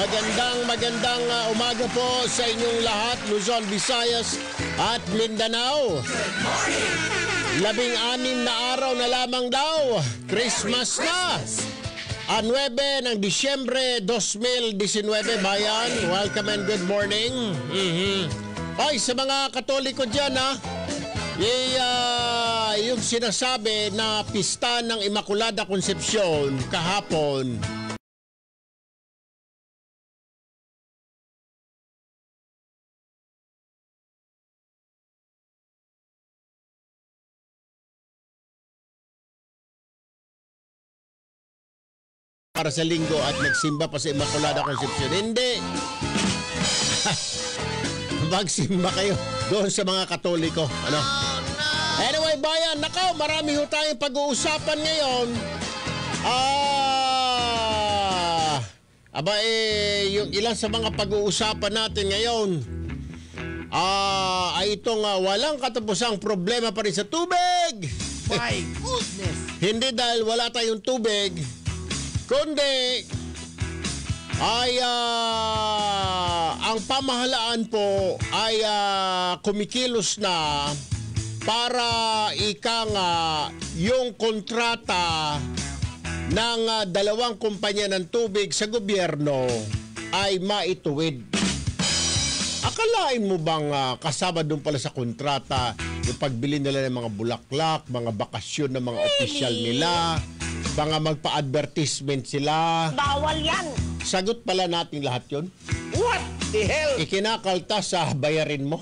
magandang umaga po sa inyong lahat, Luzon, Visayas at Mindanao. 16 na araw na lamang daw, Christmas na. 9 ng Disyembre 2019, bayan. Welcome and good morning. Ay, sa mga Katoliko dyan, yung sinasabi na pista ng Immaculada Concepcion kahapon, para sa linggo at nagsimba pa sa Immaculada Concepcion. Hindi. Magsimba kayo doon sa mga Katoliko. Ano? Anyway, bayan, nakaw, marami ho tayong pag-uusapan ngayon. Yung ilan sa mga pag-uusapan natin ngayon ay itong walang katapusang problema pa rin sa tubig. My goodness! Hindi dahil wala tayong tubig, kundi ay ang pamahalaan po ay kumikilos na para yung kontrata ng dalawang kumpanya ng tubig sa gobyerno ay maituwid. Akalain mo bang kasama doon pala sa kontrata yung pagbili nila ng mga bulaklak, mga bakasyon ng mga opisyal nila, mga magpa-advertisement sila? Bawal yan! Sagot pala natin lahat yun. What the hell? Ikinakaltas sa bayarin mo.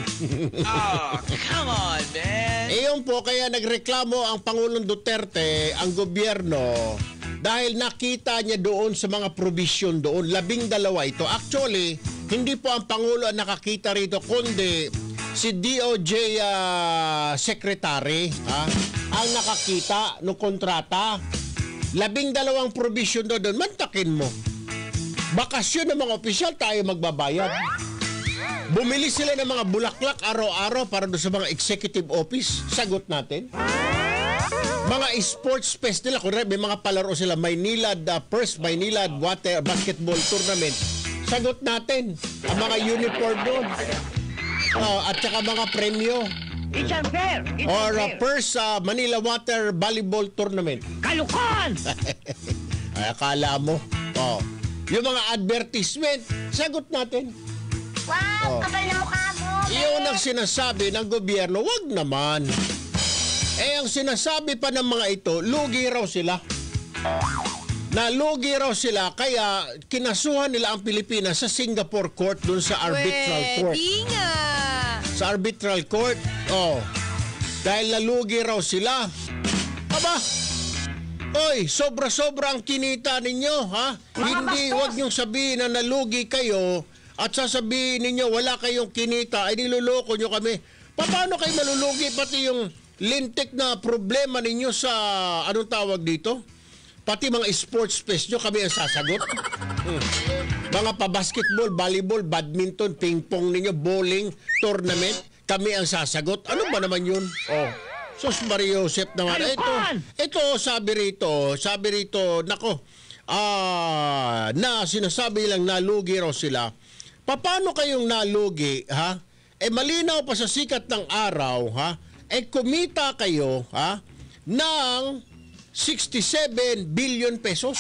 Oh, come on, man! Iyon po, kaya nagreklamo ang Pangulong Duterte, ang gobyerno, dahil nakita niya doon sa mga provision doon, 12 ito. Actually, hindi po ang Pangulo ang nakakita rito, kundi si DOJ Secretary ang nakakita ng kontrata. 12 provision doon, mantakin mo. Bakasyon ng mga opisyal, tayo magbabayad. Bumili sila ng mga bulaklak araw-araw para doon sa mga executive office. Sagot natin. Mga sports fest nila, kung may mga palaro sila, Maynilad First, Maynilad Water Basketball Tournament. Sagot natin. Ang mga uniform doon. At saka mga premyo. It's unfair! It's Or unfair! First Manila Water Volleyball Tournament. Kalukan! Ay, akala mo. Yung mga advertisement, sagot natin. Wow, kapal na mukha mo. Iyon ang sinasabi ng gobyerno, wag naman. Ang sinasabi pa ng mga ito, lugi raw sila. Nalugi raw sila, kaya kinasuhan nila ang Pilipinas sa Singapore Court dun sa arbitral court. Pwede nga. Sa arbitral court, dahil nalugi raw sila. Aba, oy, sobra-sobra ang kinita ninyo, ha? Hindi, wag niyong sabihin na nalugi kayo at sasabihin ninyo wala kayong kinita, ay niloloko nyo kami. Paano kayo malulugi? Pati yung lintik na problema ninyo sa, anong tawag dito? Pati mga sports fest nyo, kami ang sasagot. Mga pa-basketball, volleyball, badminton, ping-pong ninyo, bowling, tournament, kami ang sasagot. Ano ba naman yun? Sus Maria Josep naman. Ito, sabi rito, nako, na sinasabi lang nalugi raw sila. Paano kayong nalugi, ha? Malinaw pa sa sikat ng araw, ha? Kumita kayo, ha? Ng 67 billion pesos.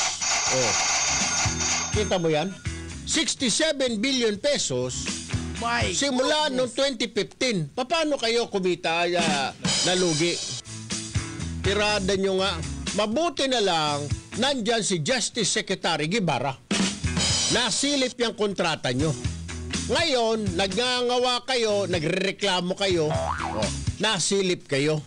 Kita mo yan? 67 billion pesos simula noong 2015. Paano kayo kumita nalugi? Tirada nyo nga. Mabuti na lang nandyan si Justice Secretary Guevara. Nasilip yung kontrata nyo. Ngayon, nagngangawa kayo, nagrereklamo kayo, nasilip kayo.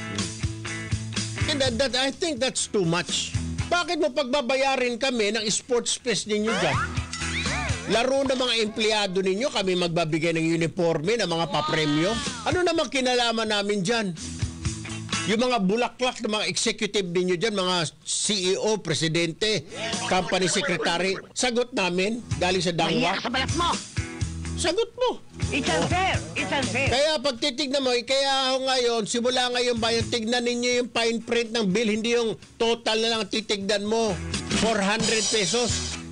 And I think that's too much. Bakit mo pagbabayarin kami ng sports fest ninyo dyan? Laro ng mga empleyado ninyo, kami magbabigay ng uniforme, ng mga papremyo. Ano namang kinalaman namin dyan? Yung mga bulaklak ng mga executive ninyo dyan, mga CEO, presidente, company secretary, sagot namin, galing sa Dangwa. Mahiya sa balat mo! Sagot mo. It's unfair! It's unfair! Kaya pag titignan mo, kaya ngayon, simula ngayon ba, yung tignan ninyo yung fine print ng bill, hindi yung total na lang titignan mo. 400 pesos.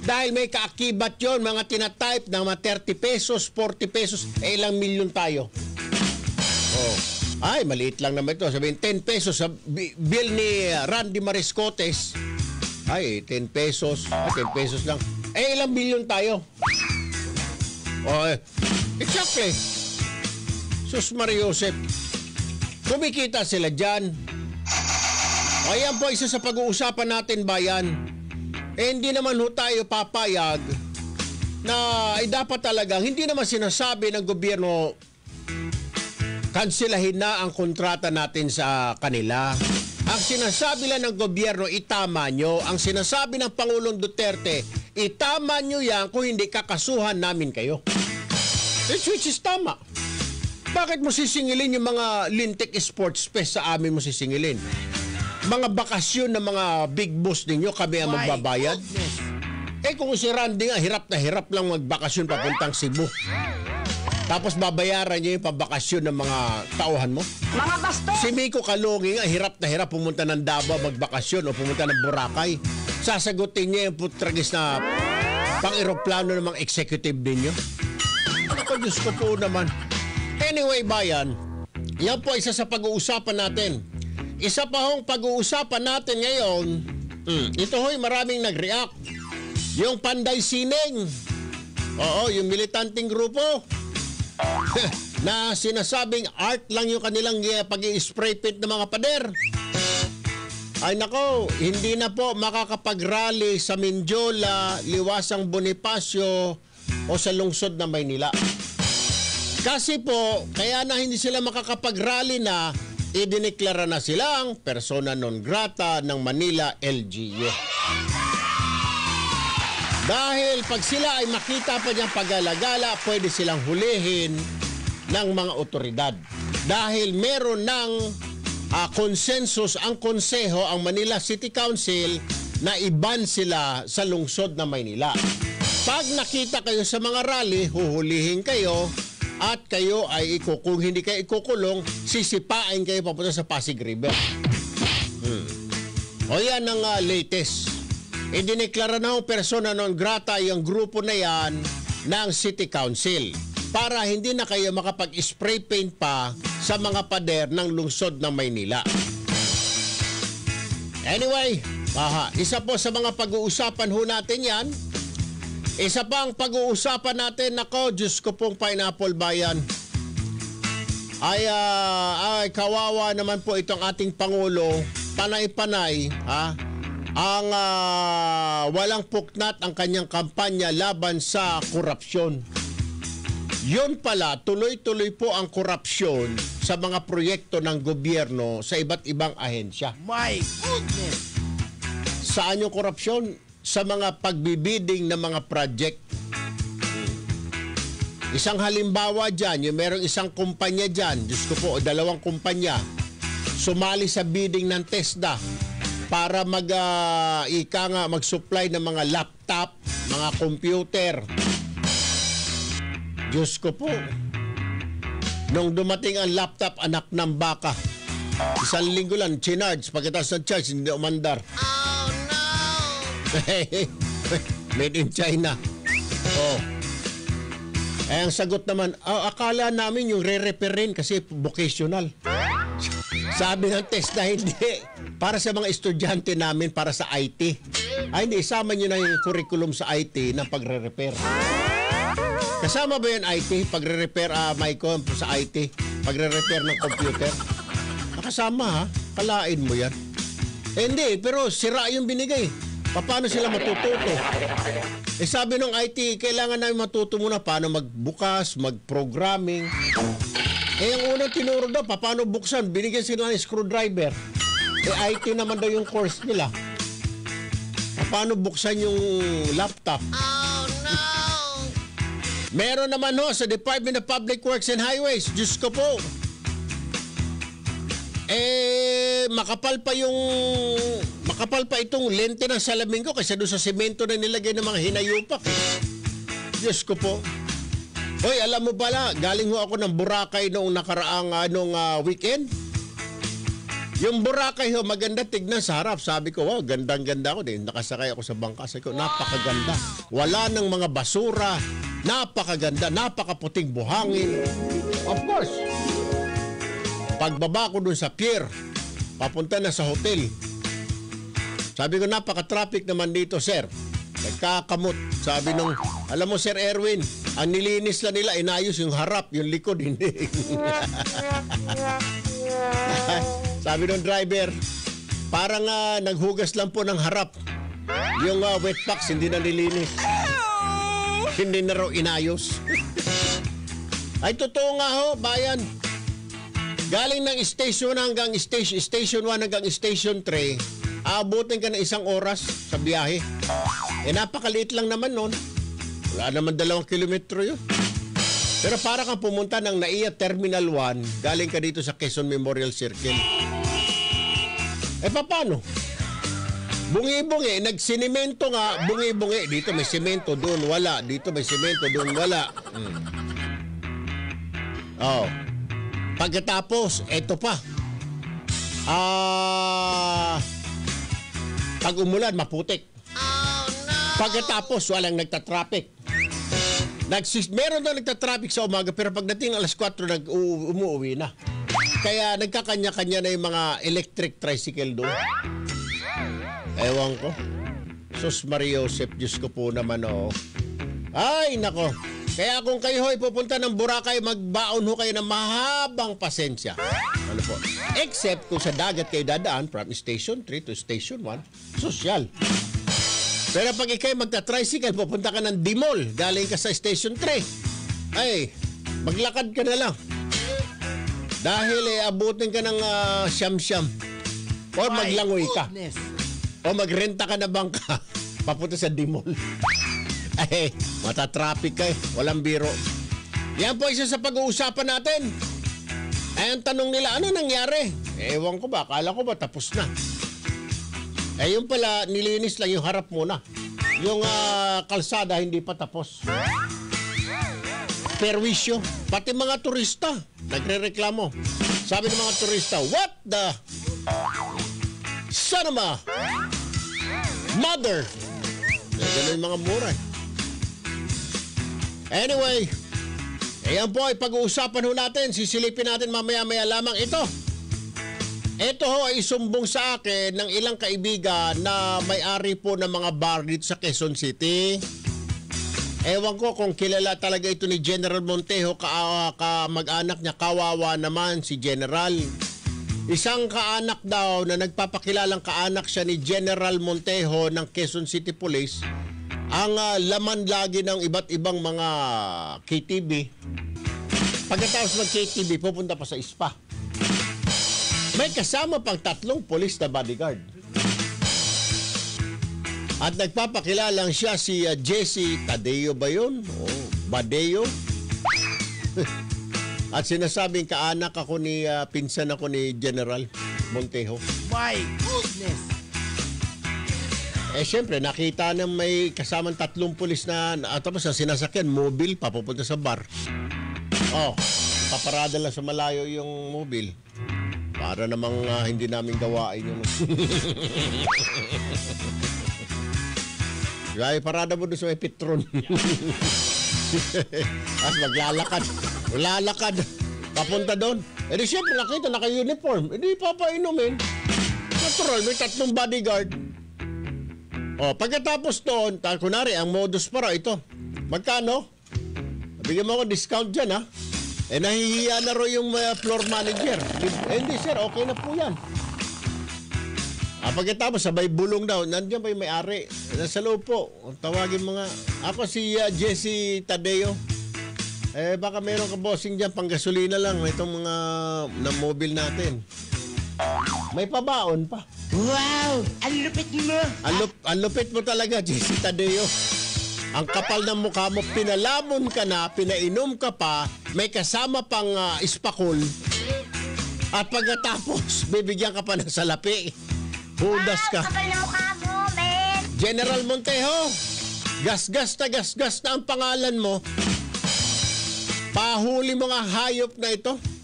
Dahil may kaakibat yon, mga tinatype na mga 30 pesos, 40 pesos, ilang milyon tayo. Oh. Ay, maliit lang naman ito. Sabihin, 10 pesos sa bill ni Randy Mariscotes. Ay, 10 pesos. 10 pesos lang. Ilang milyon tayo. Oh, exactly. Sus Maria Josep. Kumikita sila dyan. Ayan po, isa sa pag-uusapan natin, bayan. Hindi naman ho tayo papayag na dapat talagang hindi naman sinasabi ng gobyerno kansilahin na ang kontrata natin sa kanila. Ang sinasabi lang ng gobyerno, itama nyo. Ang sinasabi ng Pangulong Duterte, itama nyo yan kung hindi kakasuhan namin kayo. Which is tama. Bakit mo sisingilin yung mga Lintic Sports Fest sa amin mo sisingilin? Mga bakasyon ng mga big boss ninyo, kami ang magbabayad. Kung si Randy nga, hirap na hirap lang magbakasyon papuntang Cebu. Tapos babayaran niya yung pabakasyon ng mga tauhan mo. Mga basto! Si Miko Kalungi nga, hirap na hirap pumunta ng Davao magbakasyon o pumunta ng Boracay. Sasagutin niya yung putragis na pang-aeroplano ng mga executive ninyo. Ako, Diyos ko po naman. Anyway, bayan, yan po isa sa pag-uusapan natin. Isa pa hong pag-uusapan natin ngayon, ito ho'y maraming nag-react. Yung Panday Sining, oo, yung militanteng grupo, na sinasabing art lang yung kanilang pag-i-spray paint ng mga pader. Ay nako, hindi na po makakapag-rally sa Mindiola, Liwasang Bonifacio o sa lungsod ng Maynila. Kasi po, kaya na hindi sila makakapag-rally na, idineklara na silang persona non grata ng Manila LGU. Dahil pag sila ay makita pa niyang pag-alagala, pwede silang hulihin ng mga otoridad. Dahil meron ng consensus ang konseho, ang Manila City Council, na iban sila sa lungsod ng Maynila. Pag nakita kayo sa mga rally, huhulihin kayo at kayo ay kung hindi kayo ikukulong, sisipain kayo papunta sa Pasig River. O yan ang latest. Idineklara na ang persona non grata yung grupo na yan ng City Council para hindi na kayo makapag-spray paint pa sa mga pader ng lungsod ng Maynila. Anyway, isa po sa mga pag-uusapan ho natin yan. Isa pang pag-uusapan natin, nako, Diyos ko pong Pineapple Bayan. Ay kawawa naman po itong ating Pangulo, panay-panay, ang walang puknat ang kanyang kampanya laban sa korupsyon. Yun pala, tuloy-tuloy po ang korupsyon sa mga proyekto ng gobyerno sa iba't ibang ahensya. My goodness! Saan yung korupsyon? Sa mga pagbibiding ng mga project. Isang halimbawa dyan, yung merong isang kumpanya dyan, Diyos ko po, dalawang kumpanya, sumali sa bidding ng TESDA para mag-supply ng mga laptop, mga computer. Diyos ko po, nung dumating ang laptop, anak ng baka, isang linggo lang, chinarge, pagkatapos ng charge, hindi umandar. Oh no! Made in China. Oh. Ang sagot naman, akala namin yung re-repair kasi vocational. Sabi ng test na hindi. Para sa mga estudyante namin, para sa IT. Ay hindi, isama nyo na yung curriculum sa IT ng pagre-repair. Kasama ba yung IT? Pagre-repair, Michael, sa IT? Pagre-repair ng computer? Nakasama ha? Kalain mo yan. Hindi, pero sira yung binigay. Paano sila matututo? Sabi ng IT, kailangan namin matuto muna paano magbukas, mag-programming. Ang unang tinuro daw, paano buksan? Binigyan sila ng screwdriver. IT naman daw yung course nila. Paano buksan yung laptop? Oh no! Meron naman sa Department of Public Works and Highways. Diyos ko po. Makapal pa itong lente ng salamin ko kaysa doon sa semento na nilagay ng mga hinayupak. Diyos ko po. Hoy, alam mo pala, galing ho ako ng Boracay noong nakaraang weekend. Yung Boracay ho, maganda tignan sa harap. Sabi ko, wow, gandang-ganda ako din. Nakasakay ako sa bangka. Sabi ko, napakaganda. Wala nang mga basura. Napakaganda. Napakaputing buhangin. Of course. Pagbaba ko dun sa pier, papunta na sa hotel. Sabi ko, napaka-traffic naman dito, sir. Nagkakamot. Sabi nung, alam mo, Sir Erwin, ang nilinis lang nila, inayos yung harap, yung likod, hindi. Sabi nung driver, parang naghugas lang po ng harap. Yung wet packs, hindi na nilinis. Hindi na raw inayos. Ay, totoo nga ho, bayan. Galing ng station 1 hanggang station 3, aabutin ka na 1 oras sa biyahe. Napakaliit lang naman nun. Wala naman 2 kilometro yun. Pero para kang pumunta ng NAIA Terminal 1, galing ka dito sa Quezon Memorial Circle. Paano? Bungi-bungi, nagsinimento nga, bungi-bungi. Dito may simento, doon wala. Dito may simento, doon wala. Oh. Pagkatapos, eto pa. Pag umulan, maputik. Oh, no! Pagkatapos, walang nagtatraffic. Meron na nagtatraffic sa umaga, pero pagdating alas 4, umuwi na. Kaya nagkakanya-kanya na yung mga electric tricycle doon. Ewan ko. Sus Mario Joseph, Diyos ko po naman, oh. Ay, nako. Kaya kung kayo ho'y pupunta ng Boracay, magbaon ho kayo ng mahabang pasensya. Ano po? Except kung sa dagat kayo dadaan from Station 3 to Station 1, sosyal. Pero pag ikay magta-tricycle, pupunta ka ng Dimol, galing ka sa Station 3, ay, maglakad ka na lang. Dahil abutin ka ng siyam-siyam. O maglangoy ka. O magrenta ka na bangka, papunta sa Dimol. Ay, matatraffic ka eh. Walang biro. Yan po isa sa pag-uusapan natin. Ay, ang tanong nila, ano nangyari? Ewan ko ba, akala ko ba tapos na. Yung pala, nilinis lang yung harap muna. Yung kalsada, hindi pa tapos. Perwisyo. Pati mga turista, nagre-reklamo. Sabi ng mga turista, what the son of a mother? Ganun yung mga mura eh. Anyway, ayan po ay pag-uusapan ho natin. Sisilipin natin mamaya-maya lamang ito. Ito ho ay sumbong sa akin ng ilang kaibigan na may-ari po ng mga bar dito sa Quezon City. Ewan ko kung kilala talaga ito ni General Montejo, mag-anak niya, kawawa naman si General. Isang kaanak daw na nagpapakilalang kaanak siya ni General Montejo ng Quezon City Police. Ang laman lagi ng iba't ibang mga KTV. Pagkatapos mag-KTV, pupunta pa sa spa. May kasama pang 3 polis na bodyguard. At nagpapakilalang siya si Jesse Tadeo ba yun? Oh, Badeo. At sinasabing kaanak ako ni, pinsan ako ni General Montejo. My goodness! Siyempre, nakita na may kasamang 3 pulis na tapos na sinasakyan, mobile, papupunta sa bar. Oh, paparada lang sa malayo yung mobile. Para namang hindi namin gawain yun. Gaya, parada mo doon sa may Petron. Tapos maglalakad. Lalakad. Papunta doon. Di siyempre, nakita, naka-uniform. Di papainumin. Natural, may 3 bodyguard. Pagkatapos doon, kunwari, ang modus para ito. Magkano? Bigyan mo ako discount dyan, ha? Nahihiya na ro yung floor manager. Hindi, sir, okay na po yan. Pagkatapos, sabay bulong daw. Nandiyan ba yung may-ari? Nasa loob po. Tawagin mga... Ako si Jesse Tadeo. Baka meron ka bossing dyan, pang gasolina lang. Itong mga na-mobile natin. May pabaon pa. Wow! Ang lupit mo! Ang lupit mo talaga, Jesse Tadeo. Ang kapal ng mukha mo, pinalamon ka na, pinainom ka pa, may kasama pang ispakol. At pagkatapos, bibigyan ka pa ng salapi. Hudas ka. Kapal na mukha mo, men! General Montejo, gasgas na ang pangalan mo. Pahuli mo nga hayop na ito.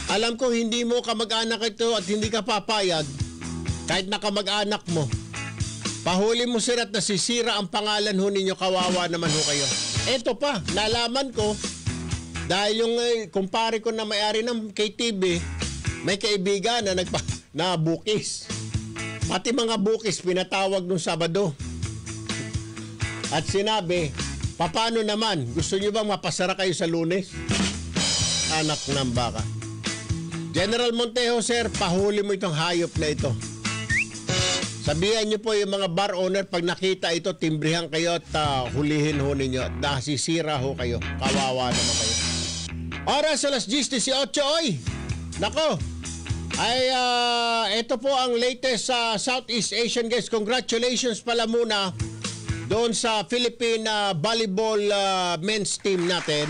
Alam ko hindi mo kamag-anak ito at hindi ka papayag. Kahit na kamag-anak mo. Pahuli mo sir at nasisira ang pangalan ho ninyo. Kawawa naman ho kayo. Eto pa, nalaman ko. Dahil yung kumpare ko na may-ari ng KTV, may kaibigan na bukis. Pati mga bukis pinatawag nung Sabado. At sinabi, paano naman? Gusto nyo bang mapasara kayo sa Lunes? Anak ng baka. General Montejo, sir, pahuli mo itong hayop na ito. Sabihan nyo po yung mga bar owner, pag nakita ito, timbrihan kayo at hulihin ho ninyo at nasisira ho kayo. Kawawa naman kayo. Oras alas 10:18, oy! Nako! Ay, ito po ang latest sa Southeast Asian Games. Congratulations pala muna doon sa Philippine volleyball men's team natin.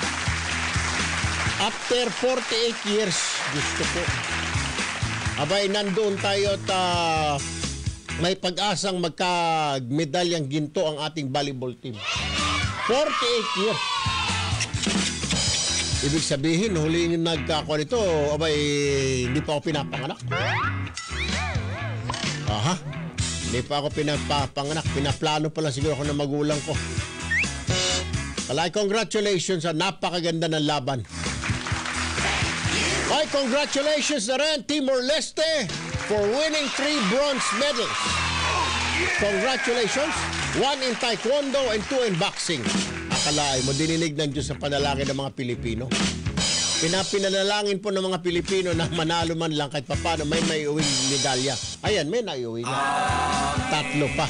After 48 years, gusto ko. Abay, nandoon tayo at may pag-asang magka-medalyang ginto ang ating volleyball team. 48 years. Ibig sabihin, huli yung nagkako nito, abay, hindi pa ako pinapanganak. Aha, hindi pa ako pinapanganak. Pinaplano pa lang siguro ako ng magulang ko. Kalay, congratulations sa napakaganda ng laban. Ay, congratulations na rin, Timor-Leste, for winning 3 bronze medals. Congratulations. 1 in Taekwondo and 2 in boxing. Akalain mo, dininig ng Diyos sa panalangin ng mga Pilipino. Pinanalangin po ng mga Pilipino na manalo man lang kahit papano may uwing medalya. Ayan, may naiuwi na. 3 pa.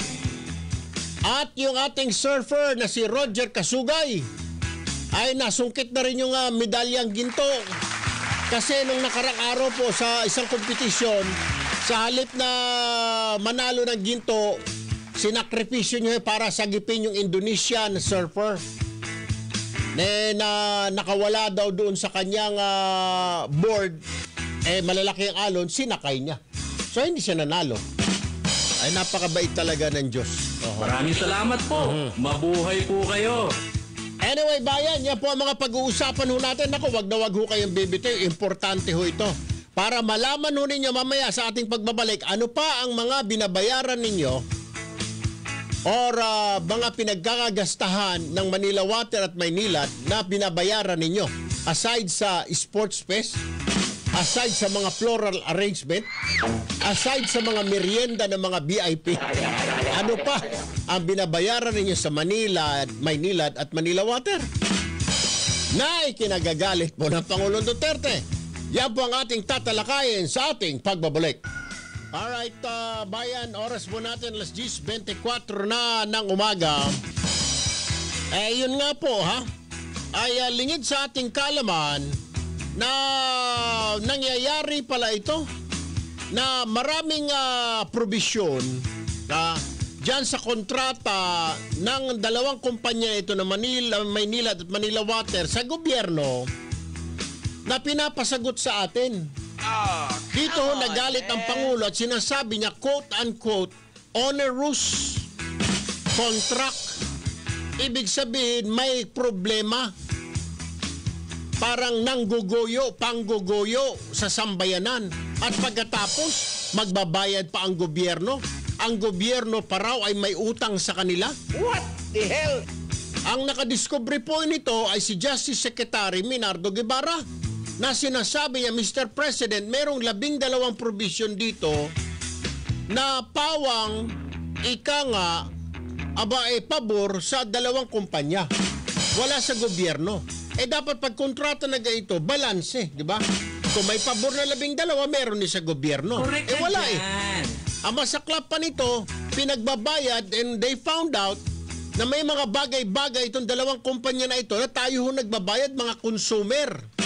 At yung ating surfer na si Roger Kasugay ay nasungkit na rin yung medalyang ginto. Kasi nung nakarang araw po sa isang kompetisyon, sa halip na manalo ng ginto, sinakripisyo nyo para sagipin yung Indonesian surfer na nakawala daw doon sa kanyang board, malalaki ang alon, sinakay niya. So hindi siya nanalo. Ay napakabait talaga ng Diyos. Maraming salamat po. Mabuhay po kayo. Anyway, bayan, yan po ang mga pag-uusapan ho natin. Naku, wag ho kayong bibitaw. Importante ho ito. Para malaman ho ninyo mamaya sa ating pagbabalik, ano pa ang mga binabayaran ninyo or mga pinagkakagastahan ng Manila Water at Maynilad na binabayaran ninyo. Aside sa sports fest, aside sa mga floral arrangement, aside sa mga merienda ng mga VIP, ano pa ang binabayaran ninyo sa Manila, Maynilad at Manila Water? Na ikinagagalit po ng Pangulong Duterte. Yan po ang ating tatalakayin sa ating pagbabalik. Alright, bayan, oras po natin alas 10:24 na ng umaga. Yun nga po ay lingid sa ating kalaman na nangyayari pala ito na maraming probisyon dyan sa kontrata ng dalawang kumpanya ito na Maynilad at Manila Water sa gobyerno na pinapasagot sa atin. Dito nagalit ang Pangulo at sinasabi niya quote-unquote onerous contract. Ibig sabihin may problema. Parang pangguguyo sa sambayanan. At pagkatapos, magbabayad pa ang gobyerno. Ang gobyerno pa raw ay may utang sa kanila. What the hell? Ang nakadiscovery po nito ay si Justice Secretary Minardo Guevara na sinasabi niya, Mr. President, merong 12 provision dito na pawang pabor sa dalawang kumpanya. Wala sa gobyerno. Dapat pag kontrata na ganito, balanse, di ba? Kung may pabor na 12, meron din sa gobyerno. Correct Wala yan. Ang masaklap pa nito, pinagbabayad and they found out na may mga bagay-bagay itong dalawang kumpanya na ito na tayo nagbabayad, mga consumer.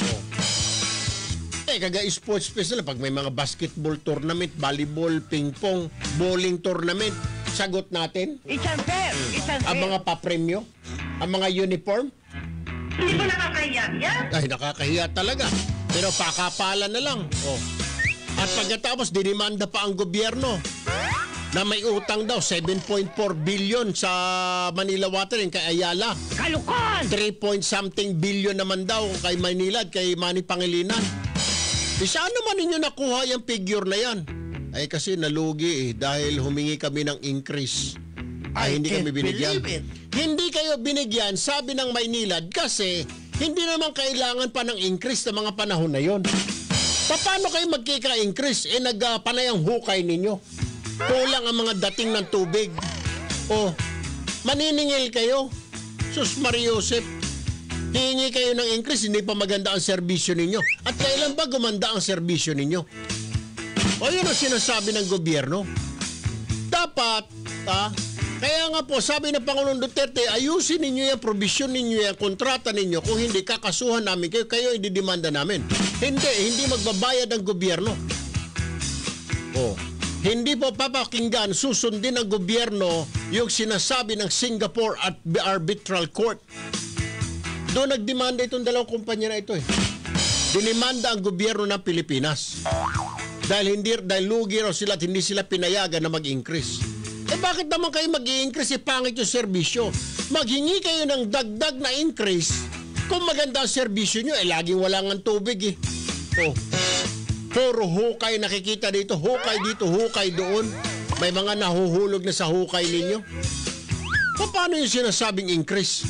Kaga sports fest na pag may mga basketball tournament, volleyball, ping-pong, bowling tournament, sagot natin. It's unfair. It's unfair. Ang mga papremyo, ang mga uniform. Hindi ba nakakahiya yan? Ay, nakakahiya talaga. Pero pakapalan na lang. At pagkatapos, dinimanda pa ang gobyerno na may utang daw, 7.4 billion sa Manila Water and kay Ayala. Kalukan! 3 point something billion naman daw kay Manila at kay Manny Pangilinan. Saan naman ninyo nakuha yung figure na yan? Ay kasi nalugi dahil humingi kami ng increase. Ay hindi kami binigyan. Hindi kayo binigyan, sabi ng Maynilad, kasi hindi naman kailangan pa ng increase sa mga panahon na yon. Paano kayo magkika-increase? Nagpanay ang hukay ninyo. Kulang ang mga dating ng tubig. O, maniningil kayo. Sus Mariosep, hihingi kayo ng increase, hindi pa maganda ang serbisyo ninyo. At kailan ba gumanda ang serbisyo ninyo? O yun ang sinasabi ng gobyerno. Dapat, kaya nga po, sabi ng Pangulong Duterte, ayusin ninyo yan, provision ninyo yan, kontrata ninyo. Kung hindi, kakasuhan namin kayo, kayo ididemanda namin. Hindi magbabayad ang gobyerno. Hindi po papakinggan, susundin ng gobyerno yung sinasabi ng Singapore at Arbitral Court. Doon nagdemanda itong dalawang kumpanya na ito. Dinimanda ang gobyerno ng Pilipinas. Dahil lugi raw sila at hindi sila pinayagan na mag-increase. Bakit naman kayo mag-i-increase? Pangit yung serbisyo. Maghingi kayo ng dagdag na increase kung maganda ang serbisyo nyo. Laging wala ng tubig Puro hukay nakikita dito. Hukay dito, hukay doon. May mga nahuhulog na sa hukay ninyo. Paano yung sinasabing increase?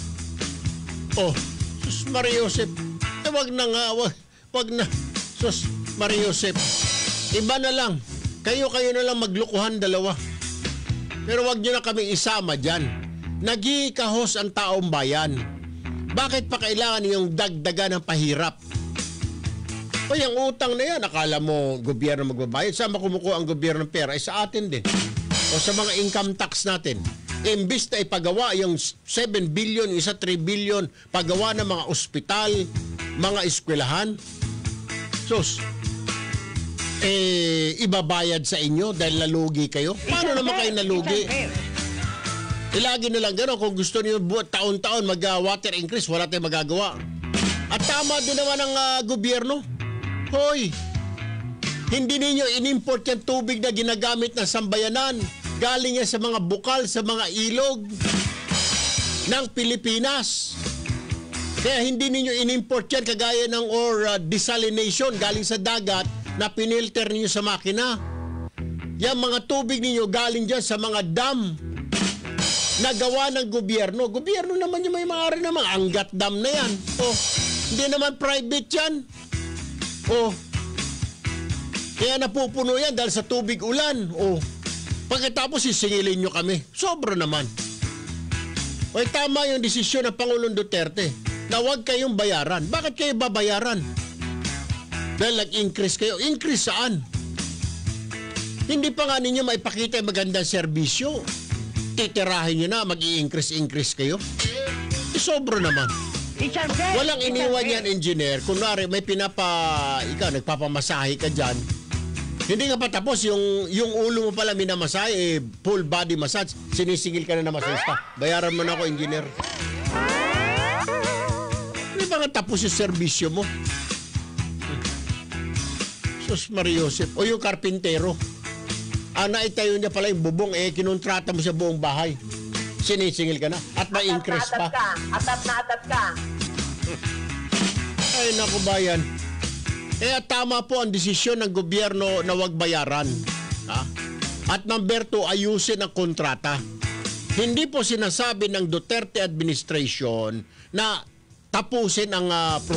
Sus Mariosep. Wag na nga. Wag na. Sus Mariosep. Iba na lang. Kayo na lang maglukuhan dalawa. Pero wag nyo na kaming isama dyan. Nagikahos ang taong bayan. Bakit pa kailangan yung dagdagan ng pahirap? Yung utang na yan, akala mo gobyerno magbabayad? Saan ba kumukuha ang gobyerno ng pera? Sa atin din. O sa mga income tax natin. Imbis na ipagawa yung 7 billion, isa 3 billion, pagawa ng mga ospital, mga eskwelahan. Sus, ibabayad sa inyo dahil nalugi kayo? Paano naman kayo nalugi? Lagi na lang gano'n. Kung gusto niyo taon-taon mag-water increase, wala tayong magagawa. At tama din naman ang gobyerno. Hoy, hindi ninyo inimport yung tubig na ginagamit ng sambayanan. Galing yan sa mga bukal, sa mga ilog ng Pilipinas. Kaya hindi ninyo inimport yan kagaya ng desalination galing sa dagat na pinilter ninyo sa makina. Yung mga tubig ninyo galing dyan sa mga dam na gawa ng gobyerno. Gobyerno naman yung may maaari naman. Angat dam na yan. Hindi naman private yan. Kaya napupuno yan dahil sa tubig ulan. Pagkatapos sisingilin nyo kami. Sobra naman. Tama yung desisyon ng Pangulong Duterte na huwag kayong bayaran. Bakit kayo babayaran? Dahil nag-increase kayo. Increase saan? Hindi pa nga ninyo maipakita yung magandang serbisyo. Titirahin nyo na, mag-i-increase kayo. Sobra naman. Walang iniwan yan, engineer. Kunwari, may ikaw, nagpapamasahe ka dyan. Hindi nga pa tapos, yung ulo mo pala minamasahe, full body massage, sinisingil ka na masahista. Bayaran mo na ako, engineer. Hindi ba nga tapos yung serbisyo mo? Sus Mariosep. O yung karpintero. Naitayo niya pala yung bubong, kinontrata mo sa buong bahay. Sinisingil ka na. At may increase pa. Atat ka. Ay, naku bayan. Kaya tama po ang desisyon ng gobyerno na huwag bayaran. At number 2, ayusin ang kontrata. Hindi po sinasabi ng Duterte administration na tapusin ang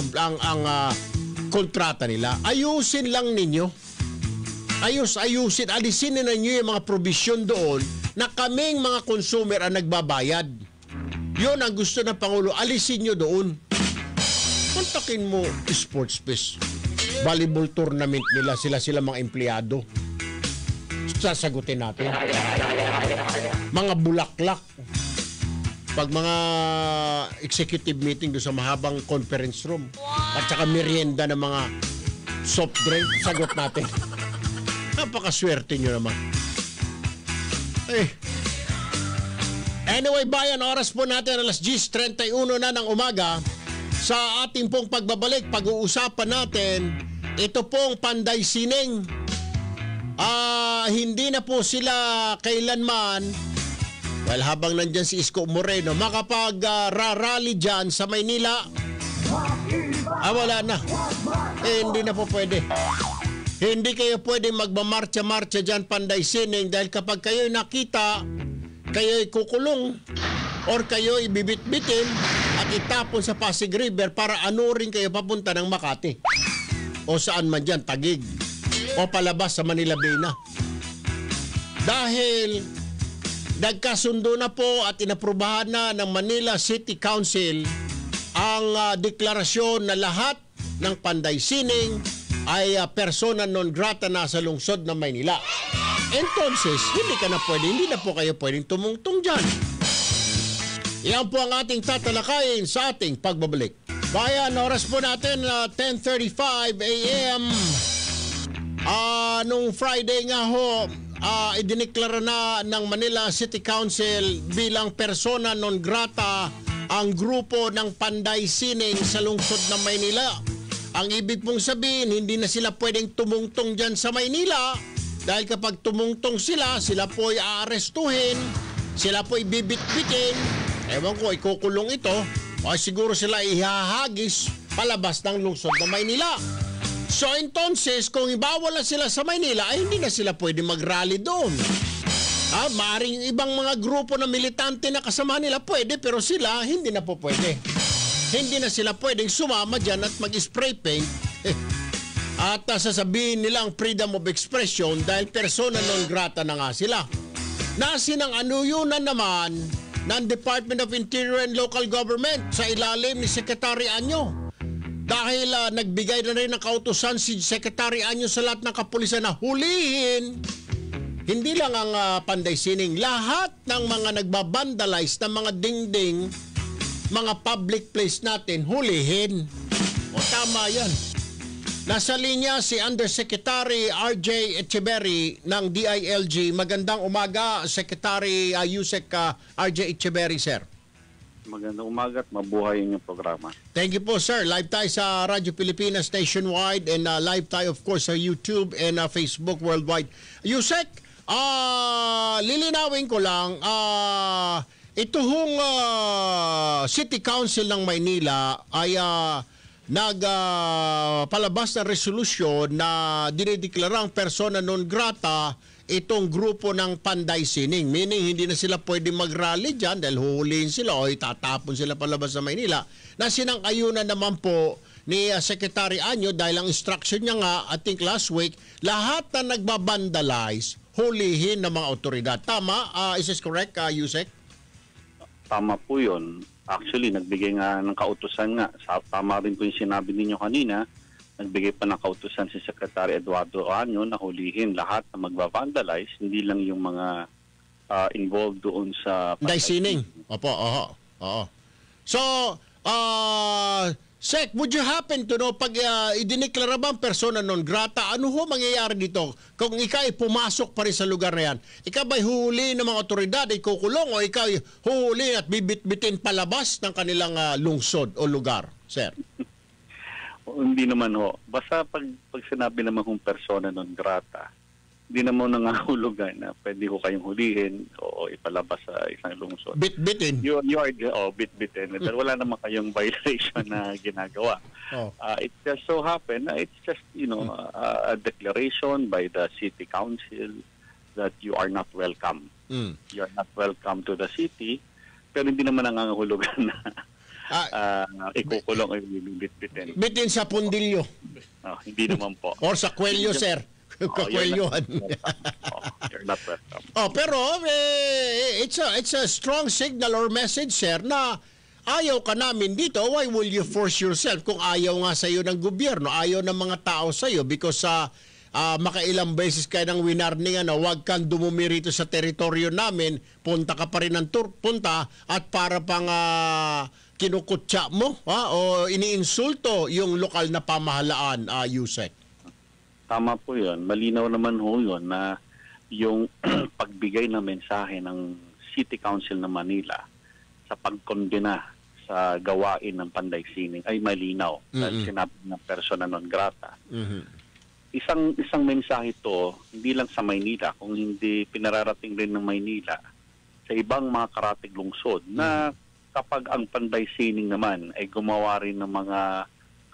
kontrata nila. Ayusin lang ninyo. Ayusin. Alisin na ninyo yung mga provision doon na kaming mga consumer ang nagbabayad. Yun ang gusto ng Pangulo. Alisin nyo doon. Kontakin mo Sports Fest. Volleyball tournament nila. Sila mga empleyado. Sasagutin natin. Mga bulaklak. Pag mga executive meeting doon sa mahabang conference room. At saka merienda ng mga soft drink. Sagot natin. Napakaswerte nyo naman. Anyway, bayan, oras po natin alas 10:31 na ng umaga. Sa ating pong pagbabalik, pag-uusapan natin, ito pong Panday Sining. Hindi na po sila kailanman, habang nandyan si Isko Moreno, makapag-rally dyan sa Maynila. Wala na. Hindi na po pwede. Hindi kayo pwede magmamarcha-marcha dyan, Panday Sining, dahil kapag kayo nakita, kayo kukulong or kayo ibibit-bitin at itapon sa Pasig River para anurin kayo papunta ng Makati. O saan man dyan, Taguig. O palabas sa Manila Bay na. Dahil nagkasundo na po at inaprubahan na ng Manila City Council ang deklarasyon na lahat ng Panday Sining ay persona non grata na sa lungsod ng Maynila. Entonces, hindi na po kayo pwedeng tumungtong dyan. Yan po ang ating tatalakayin sa ating pagbabalik. Bayan, oras po natin 10:35 a.m. Nung Friday nga ho, idineklara na ng Manila City Council bilang persona non grata ang grupo ng Panday Sining sa lungsod ng Maynila. Ang ibig pong sabihin, hindi na sila pwedeng tumungtong dyan sa Maynila dahil kapag tumungtong sila po ay aarestuhin, sila po ibibit-bitin, ewan ko, ikukulong ito, o siguro sila ihahagis palabas ng lungsod ng Maynila. So entonces, kung ibawala sila sa Maynila, ay hindi na sila pwede mag-rally doon. Maaring ibang mga grupo na militante na kasama nila pwede, pero sila hindi na po pwede. Hindi na sila pwedeng sumama dyan at mag-spray paint at sasabihin nilang freedom of expression dahil persona non grata na nga sila. Nasinang anuyunan naman ng Department of Interior and Local Government sa ilalim ni Secretary Anyo. Dahil nagbigay na rin ng kautusan si Secretary Anyo sa lahat ng kapulisan na hulihin hindi lang ang Panday Sining, lahat ng mga nagbabandalize ng mga dingding, mga public place natin, hulihin. O tama yan. Nasa linya si Undersecretary R.J. Echeverry ng DILG. Magandang umaga, Secretary Yusek R.J. Echeverry, sir. Magandang umaga at mabuhay yung programa. Thank you po, sir. Live tayo sa Radyo Pilipinas nationwide and live tayo, of course, sa YouTube and Facebook worldwide. Yusek, lilinawin ko lang, ito hong City Council ng Maynila ay nagpalabas na resolusyon na dinideklarang persona non grata itong grupo ng Panday Sining. Meaning, hindi na sila pwede mag-rally dyan dahil huhulihin sila o itatapon sila palabas sa Maynila. Na sinang-ayunan naman po ni Secretary Anyo dahil ang instruction niya nga, I think last week, lahat na nagbabandalize, hulihin ng mga otoridad. Tama? Is this correct, Yusek? Tama po yun. Actually, nagbigay nga ng kautusan nga. Tama rin po yung sinabi ninyo kanina. Nagbigay pa ng kautusan si Secretary Eduardo Anyo na hulihin lahat na magva-vandalize, hindi lang yung mga involved doon sa Panday Sining. Opo, oo. So, Sec, would you happen to know, pag idineklara ba ang persona non grata, ano ho mangyayari dito? Kung ikaw ay pumasok pa rin sa lugar na yan, ikaw ba'y huhuli ng mga otoridad, ay kukulong, o ikaw ay huhuli at bibit-bitin palabas ng kanilang lungsod o lugar, sir? Hindi naman ho. Basta pag sinabi naman kung persona non grata, hindi naman nangahulugan na pwede ko kayong hulihin o ipalabas sa isang lungsod. Bit-bitin? You are bit-bitin. Pero wala naman kayong violation na ginagawa. It just so happen na it's just, a declaration by the City Council that you are not welcome. You are not welcome to the city. Pero hindi naman nangangahulugan na ikukulong ay bit-bitin. Bitin sa pundilyo. Hindi naman po. Or sa kwelyo, sir. Kakwelyohan. You're not welcome. Pero it's a strong signal or message, sir, na ayaw ka namin dito. Why will you force yourself kung ayaw nga sa iyo ng gobyerno, ayaw ng mga tao sa iyo because makailang beses kayo ng winarningan na huwag kang dumumi rito sa teritoryo namin, punta ka pa rin ng punta at para pang kinukutsa mo o iniinsulto yung lokal na pamahalaan, Yusek. Tama po yun. Malinaw naman ho yun na yung pagbigay ng mensahe ng City Council ng Manila sa pagkondena sa gawain ng Panday Sining ay malinaw. Dahil sinabi ng persona non grata. Isang mensahe ito, hindi lang sa Maynila, kung hindi pinararating rin ng Maynila sa ibang mga karatig lungsod na kapag ang Panday Sining naman ay gumawa rin ng mga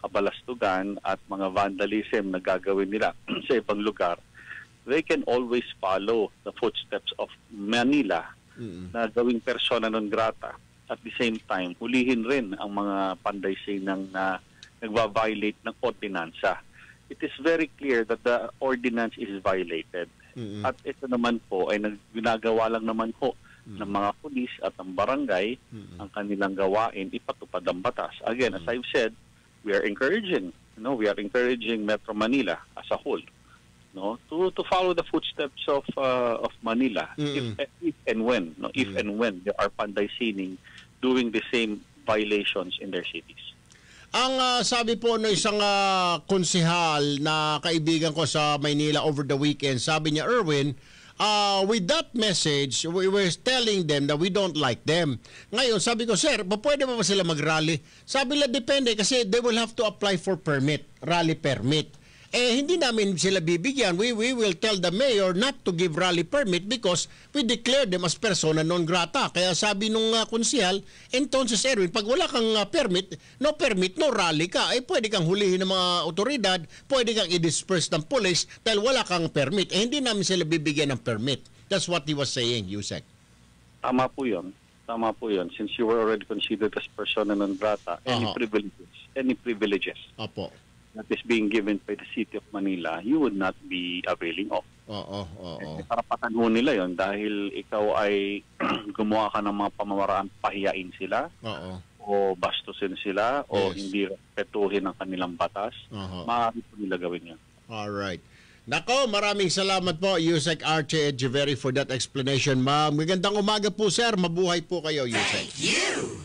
kabalastugan at mga vandalism na gagawin nila sa ibang lugar, they can always follow the footsteps of Manila na gawing persona non grata. At the same time, hulihin rin ang mga panday sinang na nagva-violate ng ordinansa. It is very clear that the ordinance is violated. At ito naman po ay ginagawa lang naman po ng mga pulis at ng barangay ang kanilang gawain, ipatupad ang batas. Again, as I've said, we are encouraging Metro Manila as a whole, to follow the footsteps of Manila if and when there are panday sining doing the same violations in their cities. Ang sabi po ng isang konsehal na kaibigan ko sa Maynila over the weekend, sabi niya, Erwin, with that message, we were telling them that we don't like them. Ngayon, sabi ko, sir, pwede ba sila mag-rally? Sabi nila, depende kasi they will have to apply for rally permit. Hindi namin sila bibigyan. We will tell the mayor not to give rally permit because we declare them as persona non grata. Kaya sabi nung konsehal, entonces Erwin, pag wala kang permit, no rally ka. Pwede kang hulihin ng mga otoridad, pwede kang i-disperse ng police dahil wala kang permit. Hindi namin sila bibigyan ng permit. That's what he was saying, Yusek. Tama po yun. Since you were already considered as persona non grata, any privileges Opo. that is being given by the City of Manila, you would not be availing of. Oo. Karapatan ho nila yon dahil ikaw ay gumawa ka ng mga pamamaraan, pahiyain sila, o bastusin sila, o hindi respetuhin ang kanilang batas. Maaari po nila gawin yan. Alright. Nako, maraming salamat po, Yusek Archie Echeverry, for that explanation. Magandang umaga po, sir. Mabuhay po kayo, Yusek. Thank you!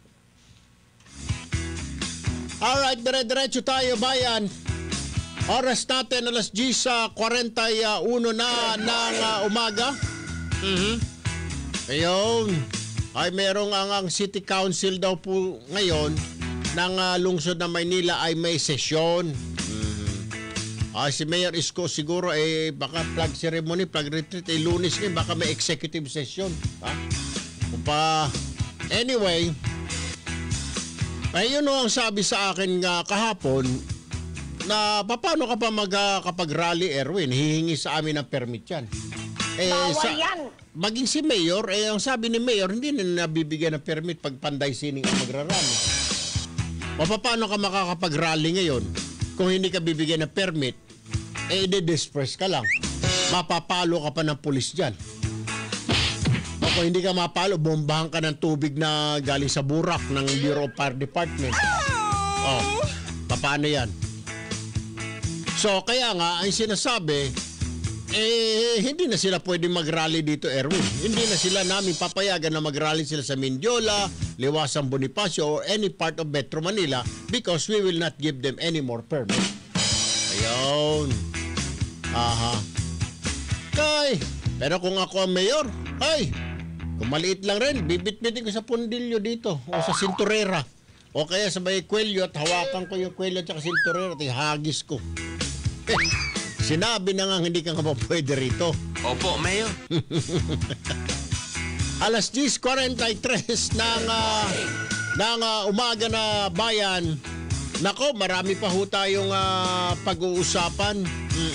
Alright, dire-diretso tayo, bayan. Oras natin, alas 10:41 na ng umaga. Ayun. Ay merong ang City Council daw po ngayon ng lungsod ng Maynila ay may sesyon. Si Mayor Isko siguro baka flag ceremony, flag retreat, Lunes din, baka may executive session. Anyway, ayun ang sabi sa akin kahapon na paano ka pa kapag-rally, Erwin, hihingi sa amin ng permit yan. Bawal yan. Maging si Mayor, ang sabi ni Mayor, hindi na nabibigyan ng permit pag panday sining ang magrarally. Paano ka makakapag-rally ngayon kung hindi ka bibigyan ng permit? I-disperse ka lang. Mapapalo ka pa ng pulis dyan. Kung hindi ka mapalo, bombahan ka ng tubig na galing sa burak ng Bureau of Fire Department. Paano yan? So, kaya nga, ang sinasabi, hindi na sila pwede mag-rally dito, Erwin. Hindi na sila namin papayagan na mag-rally sila sa Mindiola, Liwasang Bonifacio, or any part of Metro Manila because we will not give them any more permit. Ayun. Pero kung ako ang mayor, kung maliit lang rin, bibit-bitin ko sa pundilyo dito o sa sinturera. O kaya sa may kwelyo at hawakan ko yung kwelyo at saka sinturera at ihagis ko. Sinabi na nga hindi ka pwede rito. Opo, Mayor. Alas 10:43 ng umaga na bayan. Nako, marami pa ho tayong pag-uusapan.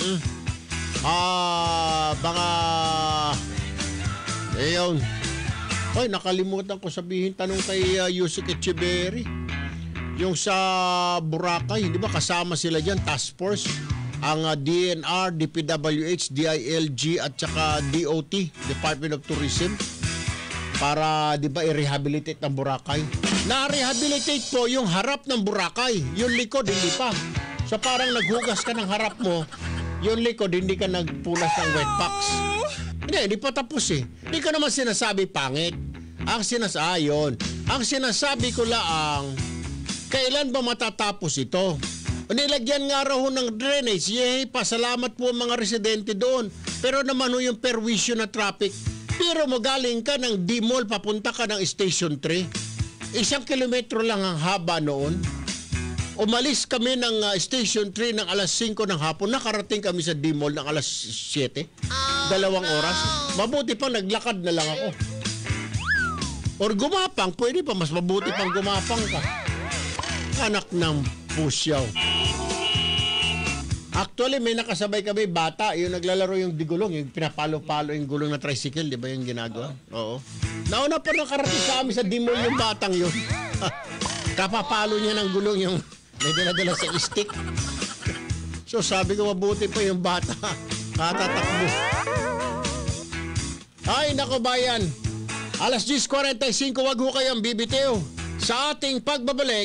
Ayun. Nakalimutan ko sabihin, tanong kay Yusek Echeverry. Yung sa Boracay, di ba kasama sila dyan, task force, ang DNR, DPWH, DILG at saka DOT, Department of Tourism, para di ba i-rehabilitate ng Boracay. Na-rehabilitate po yung harap ng Boracay, yung likod hindi pa. So parang naghugas ka ng harap mo, yung likod hindi ka nagpunas ng wet packs. Hindi pa tapos Hindi ko naman sinasabi pangit. Ang sinasabi ko lang, kailan ba matatapos ito? Nilagyan nga raw ng drainage. Pasalamat po mga residente doon. Pero naman yung perwisyo na traffic. Pero mo galing ka ng D-Mall, papunta ka ng Station 3. 1 kilometro lang ang haba noon. Umalis kami ng Station 3 ng alas 5 ng hapon. Nakarating kami sa D-Mall ng alas 7. 2 oras. Mabuti pa naglakad na lang ako. Or gumapang, pwede pa. Mas mabuti pang gumapang ka. Anak ng pusyaw. Actually, may nakasabay kami, bata, yung naglalaro yung digulong, yung pinapalo-palo yung gulong na tricycle, di ba yung ginagawa? Oo. Nauna pa nakarating sa amin sa Dimol yung batang yun. Kapapalo niya ng gulong yung may dala-dala sa stick. So sabi ko, mabuti pa yung bata. Katatakbo. Ay, nako bayan. Alas 10:45, wag ho kayong bibitiw. Sa ating pagbabalik,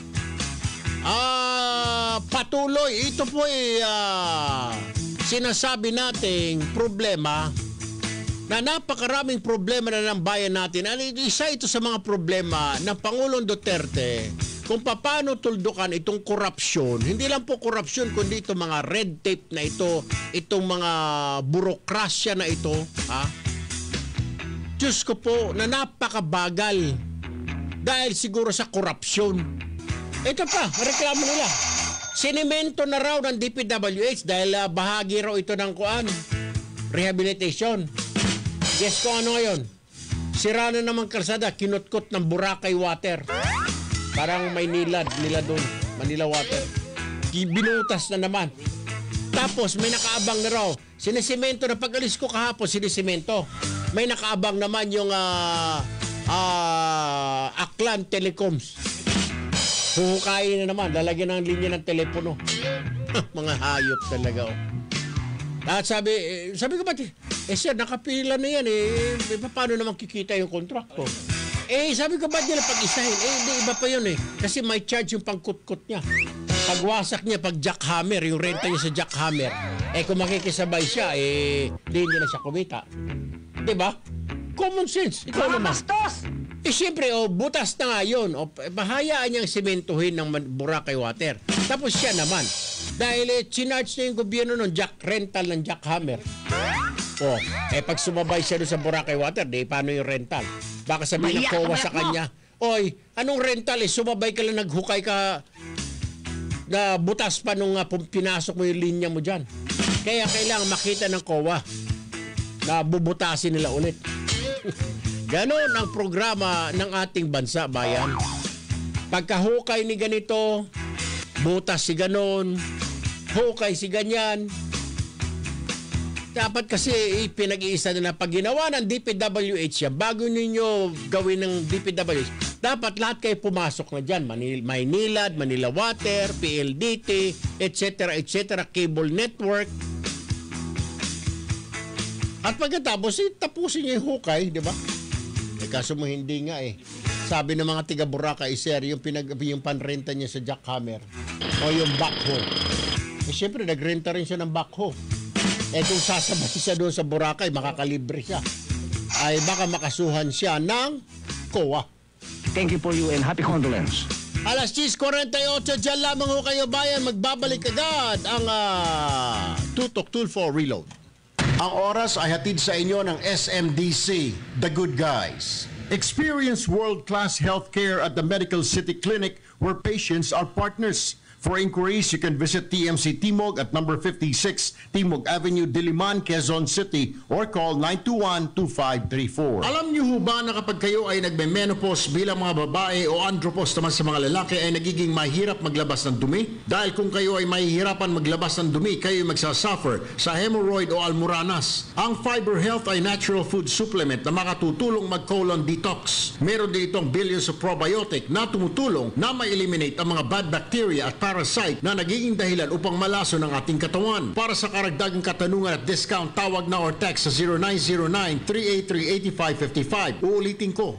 patuloy. Ito po ay sinasabi nating problema na napakaraming problema na ng bayan natin. Isa ito sa mga problema ng Pangulong Duterte kung paano tuldukan itong korupsyon. Hindi lang po korupsyon, kundi itong mga red tape na ito, itong mga burokrasya na ito. Diyos ko po, na napakabagal dahil siguro sa korupsyon. Ito pa, reklamo nila. Sinemento na raw ng DPWH dahil bahagi raw ito ng rehabilitation. Guess ko ano ngayon? Sira na naman kalsada, kinutkot ng Boracay Water. Parang may nilad nila doon, Manila Water. Binutas na naman. Tapos may nakaabang na raw. Sinisemento na pag-alis ko kahapon, sinisemento. May nakaabang naman yung Aklan Telecoms. Huhukayin na naman, lalagyan ng linya ng telepono. Mga hayop talaga. At sabi ko ba, sir, nakapila na yan paano naman kikita yung kontrakto? Sabi ko ba nila pag-isahin? Hindi, iba pa yun Kasi may charge yung pangkutkot niya. Pagwasak niya, pag jackhammer, yung renta niya sa jackhammer, kung makikisabay siya, hindi niya na siya kumita. Diba? Common sense. Ikaw naman. Siyempre, butas na nga yun. Bahayaan niyang simentuhin ng Boracay Water. Tapos siya naman. Dahil chinarge na yung gobyerno ng rental ng jackhammer. Pag sumabay siya doon sa Boracay Water, paano yung rental? Baka sabihin ng COA sa kanya, oy, anong rental sumabay ka lang, naghukay ka, na butas pa nung pinasok mo yung linya mo dyan. Kaya kailangan makita ng COA na bubutasin nila ulit. Ganon ang programa ng ating bansa, bayan. Pagkahukay ni ganito, butas si ganon, hukay si ganyan. Dapat kasi pinag-iisa na pag ginawa ng DPWH yan, bago ninyo gawin ng DPWH, dapat lahat kayo pumasok na dyan. Maynilad, Manila Water, PLDT, etc., cable network. At pagkatapos, tapusin niyo yung hukay, di ba? Kaso mo hindi nga Sabi ng mga tiga Boracay, sir, yung panrenta niya sa jackhammer o yung backhoe. Siyempre, nagrenta rin siya ng backhoe. Kung sasabay siya doon sa Boracay, makakalibre siya. Ay baka makasuhan siya ng COA. Thank you for you and happy condolence. Alas 10:48, dyan lamang ho kayo bayan. Magbabalik agad ang Tutok Tulfo Reload. Ang oras ay hatid sa inyo ng SMDC, The Good Guys. Experience world-class healthcare at the Medical City Clinic where patients are partners. For inquiries, you can visit TMC Timog at number 56 Timog Avenue, Diliman, Quezon City or call 921-2534. Alam niyo ho ba na kapag kayo ay nagme-menopause bilang mga babae o andropause naman sa mga lalaki ay nagiging mahirap maglabas ng dumi? Dahil kung kayo ay mahihirapan maglabas ng dumi, kayo ay magsasuffer sa hemorrhoid o almoranas. Ang Fiber Health ay natural food supplement na makatutulong mag-colon detox. Meron din itong billions of probiotic na tumutulong na ma-eliminate ang mga bad bacteria at parasite na nagiging dahilan upang malaso ng ating katawan. Para sa karagdagang katanungan at discount, tawag na or text sa 0909-383-8555. Uulitin ko,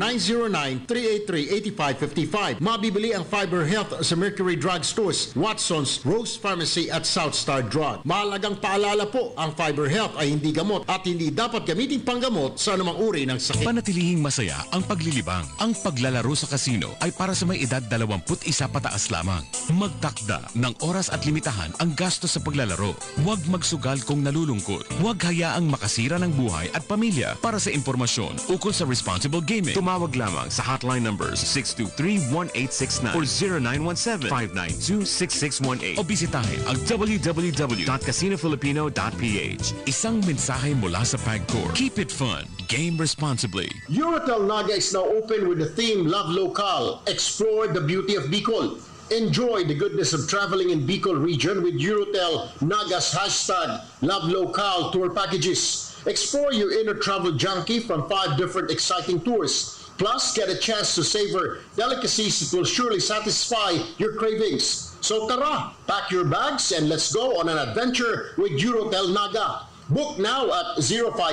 0909-383-8555. Mabibili ang Fiber Health sa Mercury Drug Stores, Watson's, Rose Pharmacy at Southstar Drug. Mahalagang paalala po, ang Fiber Health ay hindi gamot at hindi dapat gamitin panggamot sa anumang uri ng sakit. Panatilihing masaya ang paglilibang. Ang paglalaro sa kasino ay para sa may edad 21 pataas lamang. Magtakda ng oras at limitahan ang gastos sa paglalaro. Huwag magsugal kung nalulungkot. Huwag hayaang makasira ng buhay at pamilya. Para sa impormasyon ukol sa responsible gaming, tumawag lamang sa hotline numbers 623-1869 or 0917-592-6618 o bisitahin ang www.casinofilipino.ph. Isang mensahe mula sa PAGCOR. Keep it fun. Game responsibly. Eurotel Naga is now open with the theme Love Local. Explore the beauty of Bicol. Enjoy the goodness of traveling in Bicol region with Eurotel Nagas hashtag Love Local tour packages. Explore your inner travel junkie from 5 different exciting tours. Plus, get a chance to savor delicacies that will surely satisfy your cravings. So tara, pack your bags and let's go on an adventure with Eurotel Naga. Book now at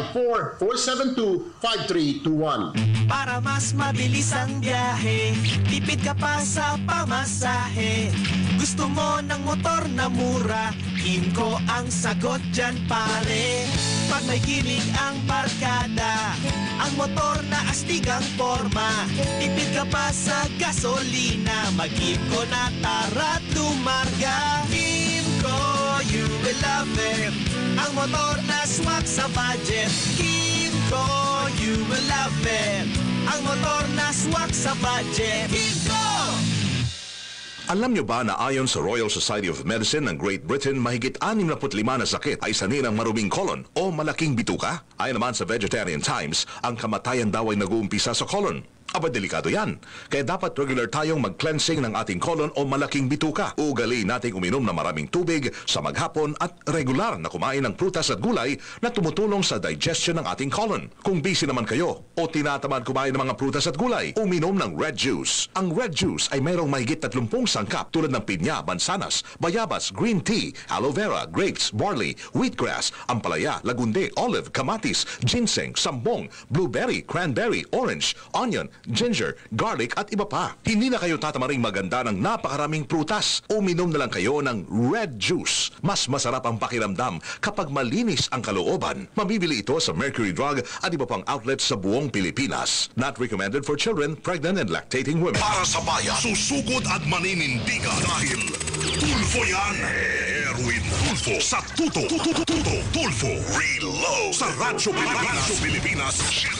054-472-5321. Para mas mabilis ang biyahe, tipid ka pa sa pamasahe. Gusto mo ng motor na mura, Kimco ang sagot dyan pare. Pag may kilig ang barkada, ang motor na astig ang forma. Tipid ka pa sa gasolina, mag-Kimco na tara't lumarga. Kimco, you will love it. Ang motor na swak sa budget. Kimco, you will love it. Ang motor na swak sa budget. Kimco! Alam nyo ba na ayon sa Royal Society of Medicine ng Great Britain, mahigit 65 na sakit ay sanhi ng maruming colon o malaking bituka? Ayon naman sa Vegetarian Times, ang kamatayan daw ay nag-uumpisa sa colon. Aba, delikado yan. Kaya dapat regular tayong mag-cleansing ng ating colon o malaking bituka. Ugaliin nating uminom ng maraming tubig sa maghapon at regular na kumain ng prutas at gulay na tumutulong sa digestion ng ating colon. Kung busy naman kayo o tinatamad kumain ng mga prutas at gulay, uminom ng red juice. Ang red juice ay mayroong mahigit 30 sangkap tulad ng pinya, mansanas, bayabas, green tea, aloe vera, grapes, barley, wheatgrass, ampalaya, lagunde, olive, kamatis, ginseng, sambong, blueberry, cranberry, orange, onion, ginger, garlic at iba pa. Hindi na kayo tatamaring maganda ng napakaraming prutas. Uminom na lang kayo ng red juice. Mas masarap ang pakiramdam kapag malinis ang kalooban. Mabibili ito sa Mercury Drug at iba pang outlets sa buong Pilipinas. Not recommended for children, pregnant and lactating women. Para sa bayan, susugod at maninindigan dahil Tulfo yan. Erwin Tulfo sa Tuto. Tulfo. Reload. Sa Radyo Pilipinas.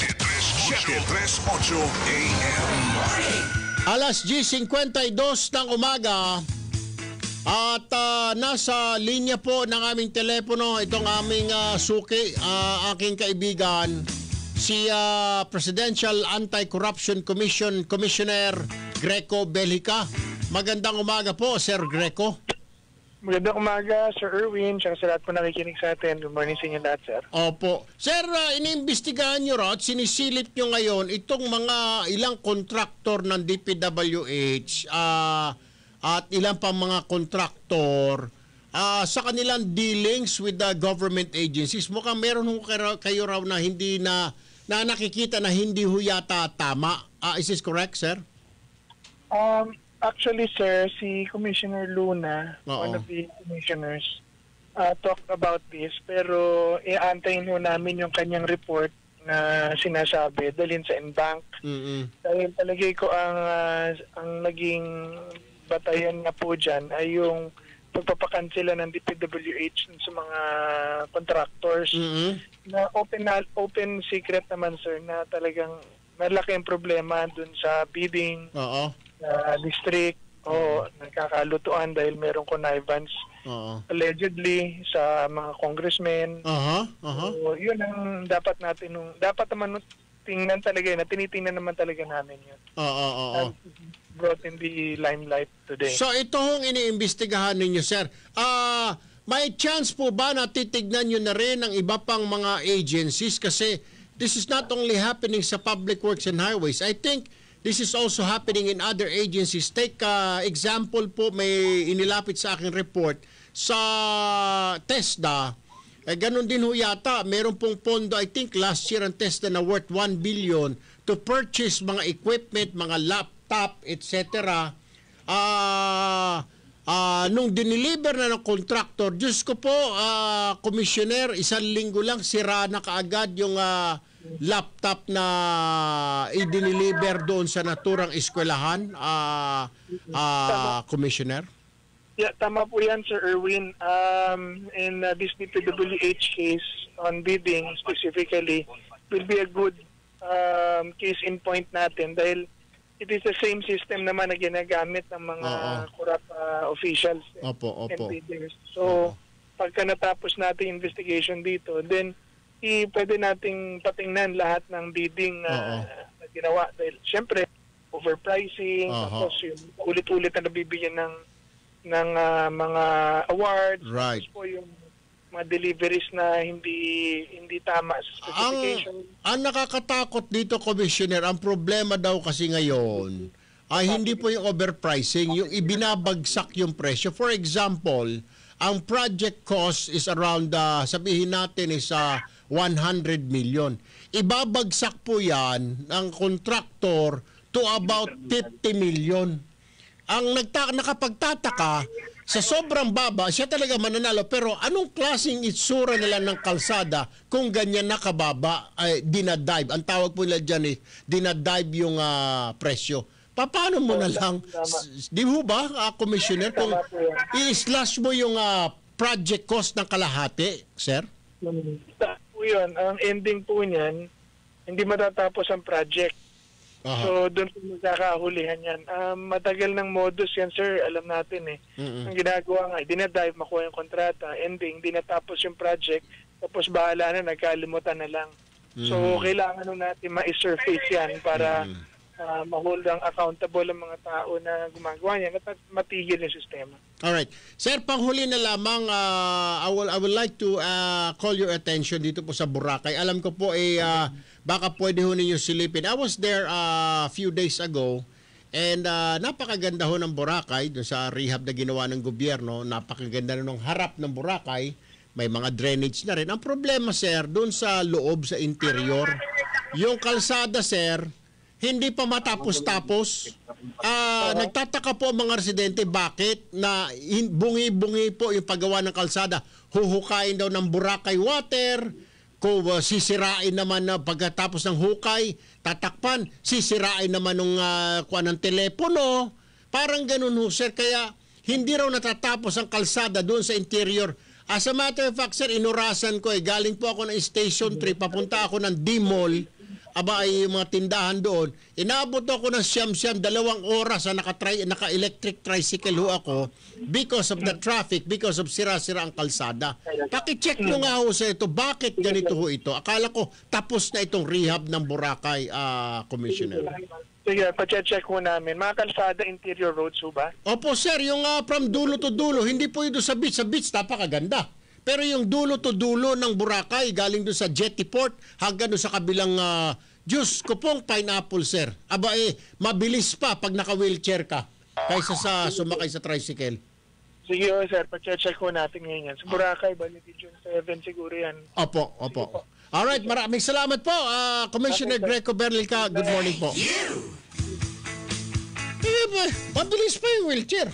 738 AM. Alas 10:52 ng umaga at nasa linya po ng aming telepono itong aming suki, aking kaibigan, si Presidential Anti-Corruption Commission Commissioner Greco Bellica. Magandang umaga po, Sir Greco. Magandang umaga, Sir Erwin, tsaka sa lahat po nakikinig sa atin. Good morning sa inyo lahat, sir. Opo. Sir, iniimbestigahan nyo raw at sinisilip nyo ngayon itong mga ilang kontraktor ng DPWH at ilang pang mga kontraktor sa kanilang dealings with the government agencies. Mukhang meron kayo raw na hindi na nakikita na hindi ho yata tama. Is this correct, sir? Actually, sir, si Commissioner Luna, one of the commissioners, talked about this, pero iaantayin ho namin yung kanyang report na sinasabi, dalhin sa NBank. Dahil palagay ko ang naging batayan na po dyan ay yung pagpapakansela ng DPWH sa mga contractors na open secret naman, sir, na talagang malaki ang problema dun sa bidding, district o nagkakalutuan dahil merong connivance allegedly sa mga congressmen. So, yun ang dapat naman tingnan talaga na tinitingnan naman talaga namin yun. Brought in the limelight today. So ito hong iniimbestigahan ninyo, sir. May chance po ba na titignan nyo na rin ang iba pang mga agencies kasi this is not only happening sa Public Works and Highways. I think this is also happening in other agencies. Take example po, may inilapit sa aking report sa TESDA. Ganun din ho yata, meron pong pondo, I think last year ang TESDA na worth 1 billion to purchase mga equipment, mga laptop, etc. Nung diniliver na ng contractor, Diyos ko po, Commissioner, 1 linggo lang, sira na kaagad yung laptop na i-deliver doon sa naturang eskwelahan, Commissioner? Yeah, tama po yan, Sir Erwin. In this DPWH case on bidding specifically will be a good case in point natin dahil it is the same system naman na ginagamit ng mga corrupt officials and bidders. So, pagka natapos natin investigation dito, then pwede nating patingnan lahat ng bidding na ginawa. Dahil, syempre, overpricing, tapos yung ulit-ulit na nabibigyan ng mga awards, Right. tapos po yung mga deliveries na hindi tama sa specification. Ang nakakatakot dito, Commissioner, ang problema daw kasi ngayon ay hindi po yung overpricing, yung ibinabagsak yung presyo. For example, ang project cost is around, sabihin natin is 100 million. Ibabagsak po yan ng contractor to about 50 million. Ang nakapagtataka, sa sobrang baba, siya talaga mananalo. Pero anong klaseng itsura nila ng kalsada kung ganyan nakababa, dinadive? Ang tawag po nila dyan is dinadive yung presyo. Paano mo na lang, di ho ba, Commissioner, kung i-slash mo yung project cost ng kalahati, sir? Po yun. Ang ending po niyan, hindi matatapos ang project. So, doon po magkakahulihan yan. Matagal ng modus yan, sir. Alam natin eh. Ang ginagawa nga, dinadive, makuha yung kontrata. Ending, di natapos yung project. Tapos bahala na, nagkalimutan na lang. So, kailangan nun natin ma-surface yan para ma-hold ang accountable ang mga tao na gumagawa yan at matigil yung sistema. Alright. Sir, panghuli na lamang, I would like to call your attention dito po sa Boracay. Alam ko po baka pwede ho ninyo silipin. I was there a few days ago and napakaganda ho ng Boracay doon sa rehab na ginawa ng gobyerno. Napakaganda na ng harap ng Boracay. May mga drainage na rin. Ang problema, sir, doon sa loob, sa interior, yung kalsada, sir, hindi pa matapos-tapos. Nagtataka po ang mga residente bakit na bungi-bungi po yung paggawa ng kalsada. Huhukain daw ng Boracay water, kung sisirain naman na pagkatapos ng hukay, tatakpan, sisirain naman ng telepono. Parang ganun ho, sir. Kaya hindi raw natatapos ang kalsada doon sa interior. As a matter of fact, sir, inurasan ko galing po ako ng Station 3, papunta ako ng D-Mall, ay yung mga tindahan doon. Inaabot ako ng siyam-siyam, 2 oras na naka-electric tricycle ho ako because of the traffic, because of sira-sira ang kalsada. Pakicheck nyo nga ho sa ito, bakit ganito ho ito? Akala ko tapos na itong rehab ng Boracay, Commissioner. Sige, pa-check ho namin. Mga kalsada, interior roads ho ba? Opo, sir, yung from dulo to dulo, hindi po ito sa beach. Sa beach, napakaganda. Pero yung dulo to dulo ng Boracay, galing doon sa Jetty Port, hanggang doon sa kabilang, Diyos ko pong pineapple, sir. Mabilis pa pag naka-wheelchair ka kaysa sa sumakay sa tricycle. Sige, sir, pa-check ho natin ngayon yan. Sa Boracay, bali June 7 siguro yan. Opo. Alright, maraming salamat po, Commissioner Greco Berlica. Good morning po. Mabilis pa yung wheelchair.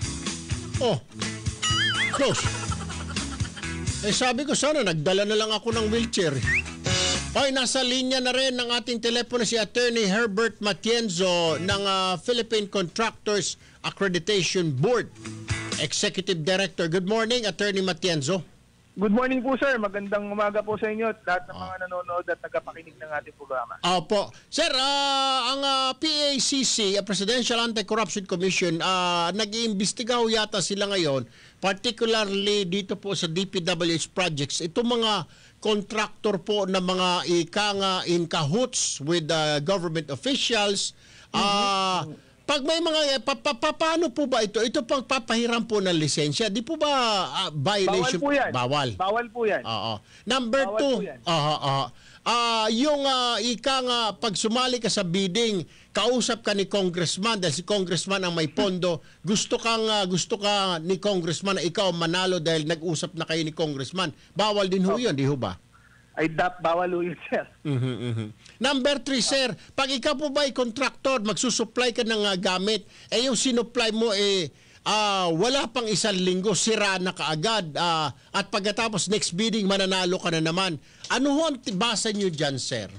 Close. Sabi ko sana, nagdala na lang ako ng wheelchair. Nasa linya na rin ng ating telepono si Attorney Herbert Matienzo ng Philippine Contractors Accreditation Board, Executive Director. Good morning, Attorney Matienzo. Good morning po, sir. Magandang umaga po sa inyo at lahat ng mga nanonood at tagapakinig ng ating programa. Opo. Sir, ang PACC, Presidential Anti-Corruption Commission, nag-iimbestiga ho yata sila ngayon, particularly dito po sa DPWH projects. Itong mga contractor po na mga in cahoots with government officials. Pag may mga, paano po ba ito? Ito pang papahiram po ng lisensya. Di po ba violation? Bawal po yan. Bawal po yan. Oo. Number 2, yung pag sumali ka sa bidding, kausap ka ni congressman dahil si congressman ang may pondo. Gusto ka ni congressman na ikaw manalo dahil nag-usap na kayo ni congressman. Bawal din ho yun, di ho ba? Bawal ho yun, sir. Number 3, sir, pag ikaw po ba ay contractor, magsusupply ka ng gamit, yung sinupply mo wala pang 1 linggo, sira na kaagad, at pagkatapos next bidding, mananalo ka na naman. Ano ho ang basa nyo dyan, sir?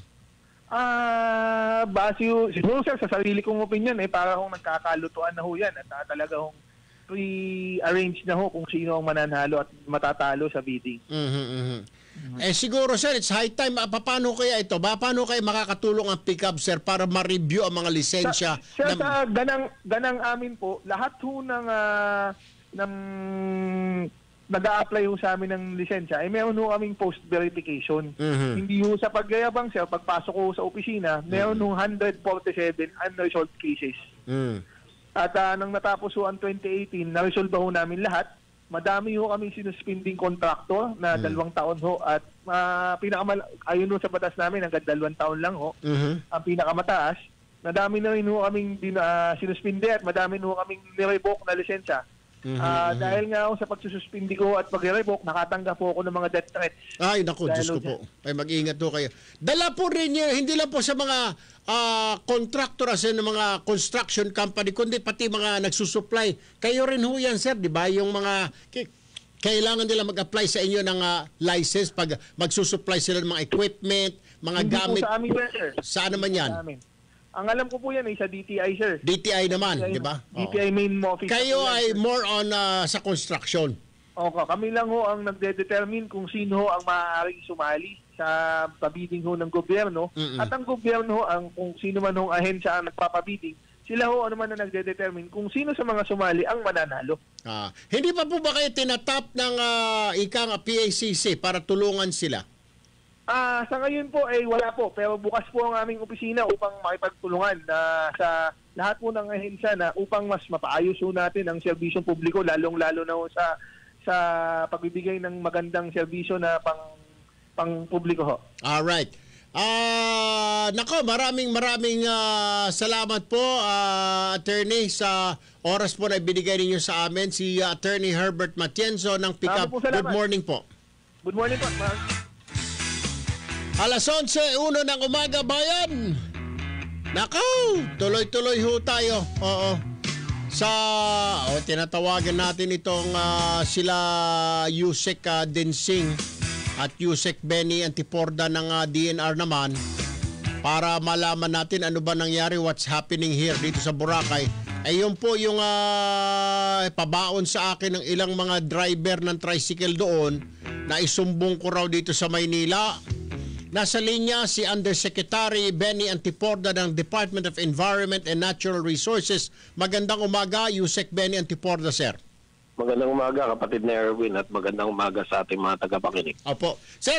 Siguro, sir, sa sarili kong opinion, para kung nagkakalutuan na ho yan at talaga hong pre-arrange na ho kung sino ang mananalo at matatalo sa bidding. Siguro, sir, it's high time. Paano kaya ito? Paano kaya makakatulong ang pick-up, sir, para ma-review ang mga lisensya? Sa ganang amin po, lahat ho ng nag-a-apply ho sa amin ng lisensya, ay meron ho kaming post-verification. Hindi ho sa pagyayabang, sir, pagpasok ko sa opisina, meron ho 147 unresolved cases. At nang natapos ho ang 2018, na-resolve ho namin lahat. Madami ho kami sinuspending contractor na 2 taon ho at ayon ho sa batas namin, hanggang 2 taon lang ho. Ang pinakamataas. Madami na rin ho kaming sinuspindi at madami ho kaming nirevoke na lisensya. Dahil nga ako sa pagsususpindi ko at pag-revoke, nakatanggap po ako ng mga death threats. Ay, naku, Diyos ko po. Ay, mag-ingat po kayo. Dala po rin niyo, hindi lang po sa mga contractor ng mga construction company, kundi pati mga nagsusupply. Kayo rin ho yan, sir, di ba? Yung mga kailangan nila mag-apply sa inyo ng license pag magsusupply sila ng mga equipment, mga hindi gamit. Po sa amin, sir. Saan naman yan? Ang alam ko po yan ay sa DTI, sir. DTI naman, di ba? DTI main office. Kayo ay more on sa construction. Okay, kami lang ho ang nagde-determine kung sino ho ang maaaring sumali sa pabidding ho ng gobyerno. At ang gobyerno ho, kung sino man ho ahensya ang nagpapabidding, sila ho ano man na nagde-determine kung sino sa mga sumali ang mananalo. Hindi pa po ba kayo tinatap ng ikang PACC para tulungan sila? Sa ngayon po ay wala po, pero bukas po ang aming opisina upang makipagtulungan sa lahat po ng ahensya na upang mas mapaayos ho natin ang serbisyong publiko, lalong-lalo na ho sa pagbibigay ng magandang serbisyo na pang publiko ho. Alright. Nako, maraming salamat po, attorney, sa oras po na ibinigay ninyo sa amin. Si Attorney Herbert Matienzo ng Pickup. Good morning po. Good morning po. Alas 11:01 ng umaga, bayan. Nakaw, tuloy-tuloy ho tayo. Oo. Tinatawagan natin itong sila Yusek Densing at Yusek Benny Antiporda ng DNR naman para malaman natin ano ba nangyari, what's happening here dito sa Boracay. Yun po yung pabaon sa akin ng ilang mga driver ng tricycle doon na isumbong ko raw dito sa Maynila. Nasa linya si Undersecretary Benny Antiporda ng Department of Environment and Natural Resources. Magandang umaga, Yusek Benny Antiporda, sir. Magandang umaga, kapatid na Erwin, at magandang umaga sa ating mga tagapakinig. Opo. Sir,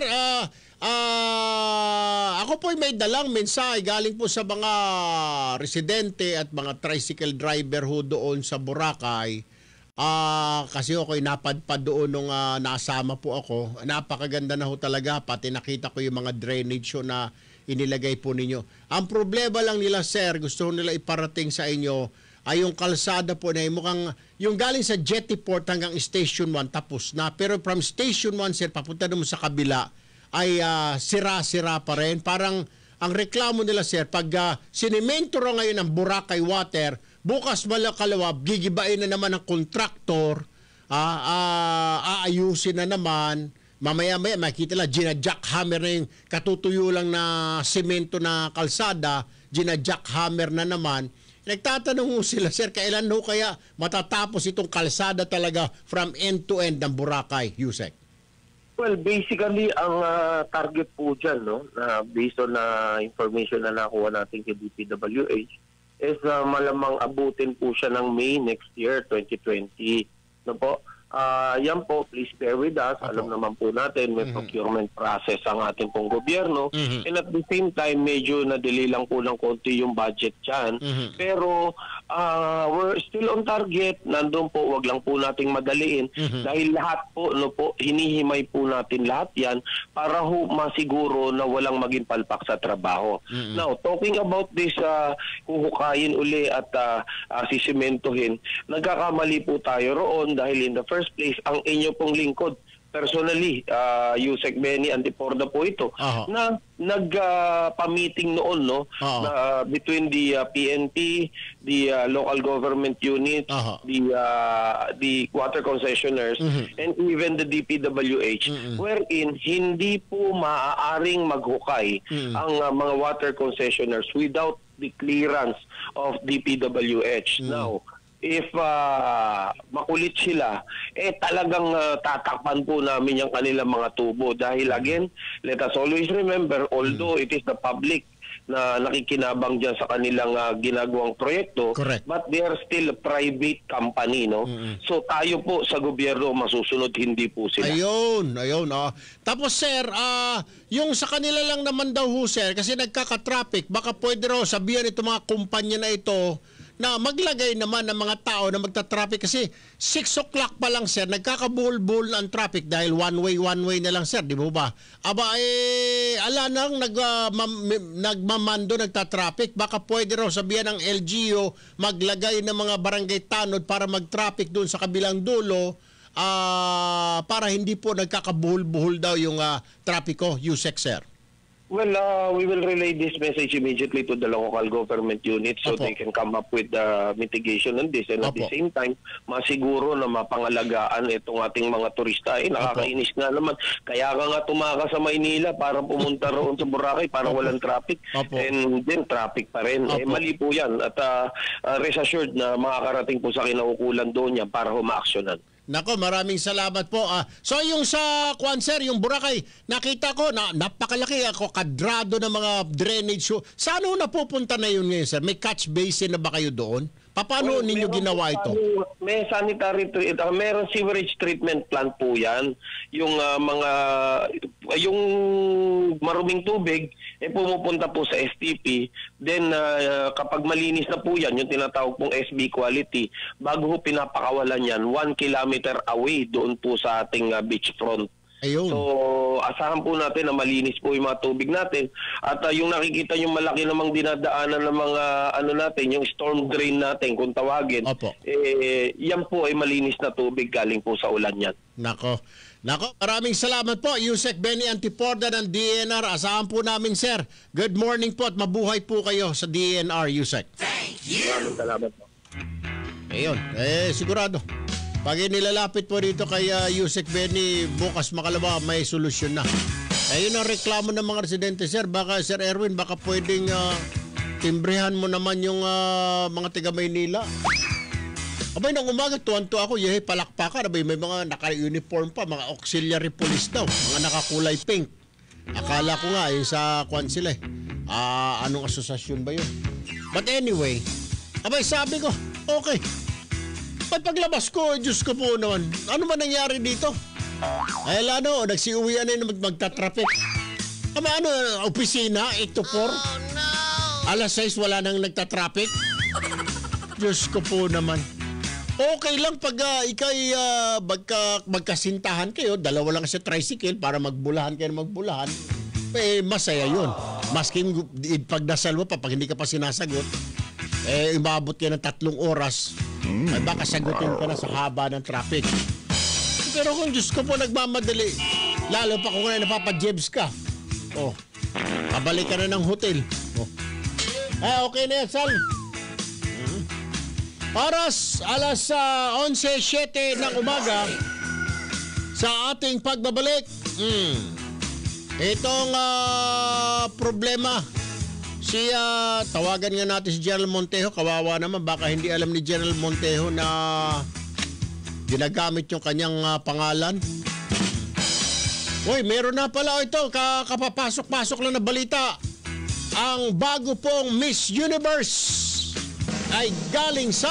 ako po may dalang mensahe galing po sa mga residente at mga tricycle driver ho doon sa Boracay. Kasi ako'y napadpad doon nung nasama po ako. Napakaganda na ho talaga. Pati nakita ko yung mga drainage na inilagay po ninyo. Ang problema lang nila, sir, gusto nila iparating sa inyo ay yung kalsada po na mukhang yung galing sa Jetty Port hanggang Station 1 tapos na. Pero from Station 1, sir, papunta naman sa kabila ay sira-sira pa rin. Parang ang reklamo nila, sir, pag sinemento raw ngayon ng Boracay Water, bukas malakalawab, gigibain na naman ng kontraktor, aayusin na naman, mamaya-maya makikita lang, gina-jackhammer na yung katutuyo lang na semento na kalsada, gina-jackhammer na naman. Nagtatanong mo sila, sir, kailan ho kaya matatapos itong kalsada talaga from end to end ng Boracay, Yusek? Well, basically, ang target po dyan, no, based on information na nakuha natin kay DPWH, is malamang abutin po siya ng May next year, 2020. No po? Yan po, please bear with us. Alam naman po natin, may procurement process ang ating pong gobyerno. And at the same time, medyo na-delay lang po ng konti yung budget dyan. Pero we're still on target. Nandun po, wag lang po nating madaliin. Dahil lahat po, hinihimay po natin lahat yan para masiguro na walang maging palpak sa trabaho. Now, talking about this, huhukayin uli at sisimentohin, nagkakamali po tayo roon dahil in the first place, ang inyo pong lingkod, personally, Yusek Benny Antiporda po ito, na nagpa-meeting noon, no, between the PNP, the local government unit, the water concessioners, and even the DPWH, wherein hindi po maaaring maghukay ang mga water concessioners without the clearance of DPWH. Now, if makulit sila, talagang tatakpan po namin yung kanilang mga tubo. Dahil again, let us always remember, although it is the public na nakikinabang dyan sa kanilang ginagawang proyekto. Correct. But they are still a private company, no? So tayo po sa gobyerno masusunod, hindi po sila. Ayun. Tapos sir, yung sa kanila lang naman daw ho sir, kasi nagkaka-traffic, baka pwede raw sabihan ito mga kumpanya na ito na maglagay naman ng mga tao na magta-traffic kasi 6 o'clock pa lang sir, nagkakabuhol-buhol ang traffic dahil one way na lang sir, di ba ba? Ala nang nagmamando nagta-traffic, baka pwede raw sabihan ng LGU maglagay ng mga barangay tanod para mag-traffic doon sa kabilang dulo para hindi po nagkakabuhol-buhol daw yung trapiko, Yusek sir. Well, we will relay this message immediately to the local government unit so they can come up with mitigation on this. And at the same time, masiguro na mapangalagaan itong ating mga turista. Nakakainis nga naman. Kaya nga tumaka sa Maynila para pumunta roon sa Boracay para walang traffic. And then traffic pa rin. Mali po yan. At rest assured na makakarating po sa kinaukulan doon yan para humaaksyonan. Nako, maraming salamat po. So yung sa Sir, yung Boracay, nakita ko na napakalaki ako kadrado ng mga drainage. Saan napupunta na yun ngayon sir? May catch basin na ba kayo doon? Paano ninyo ginawa ito? May meron sewerage treatment plant po yan. Yung yung maruming tubig pumupunta po sa STP. Then kapag malinis na po yan, yung tinatawag pong SB quality, bago po pinapakawalan yan 1 kilometer away doon po sa ating beachfront. Ayun. So, asahan po natin na malinis po yung mga tubig natin. At yung nakikita yung malaki namang dinadaanan ng mga natin, yung storm drain natin kung tawagin. Yan po ay malinis na tubig galing po sa ulan yan. Nako, maraming salamat po, Yusek Benny Antiporda ng DNR. Asahan po namin, sir. Good morning po at mabuhay po kayo sa DNR, Yusek. Thank you. Maraming salamat po. Ayun, sigurado. Pag nilalapit po dito kay Yusek Benny, bukas makalawa, may solusyon na. Ayun ang reklamo ng mga residente, sir. Baka, Sir Erwin, baka pwedeng timbrehan mo naman yung mga taga Maynila. Abay, nang umaga, tuwan-tuwa ako, palakpakan. Abay, may mga naka-uniform pa, mga auxiliary police daw, mga nakakulay pink. Akala ko nga, sa sila anong asosasyon ba yun? But anyway, abay, sabi ko, okay. Paglabas ko, Diyos ko po naman, ano man nangyari dito? Ay, nagsiuwian na magtatraffic. Opisina, 8 to 4? Alas 6, wala nang nagtatraffic? Diyos ko po naman. Okay lang pag ikay magkasintahan kayo, dalawa lang sa tricycle para magbulahan kayo magbulahan, masaya yun. Maski pagdasal mo pa, pag hindi ka pa sinasagot, umabot ka ng 3 oras, ay baka sagutin ka na sa haba ng traffic. Pero kung Diyos ko po nagmamadali, lalo pa kung napapajebs ka, kabalik ka na ng hotel. Okay na yan, Sal. Oras, alas 11:07 ng umaga sa ating pagbabalik. Itong problema. Tawagan nga natin si General Montejo. Kawawa naman, baka hindi alam ni General Montejo na ginagamit yung kanyang pangalan. Uy, meron na pala ito. Kapapasok-pasok lang na balita. Ang bago pong Miss Universe ay galing sa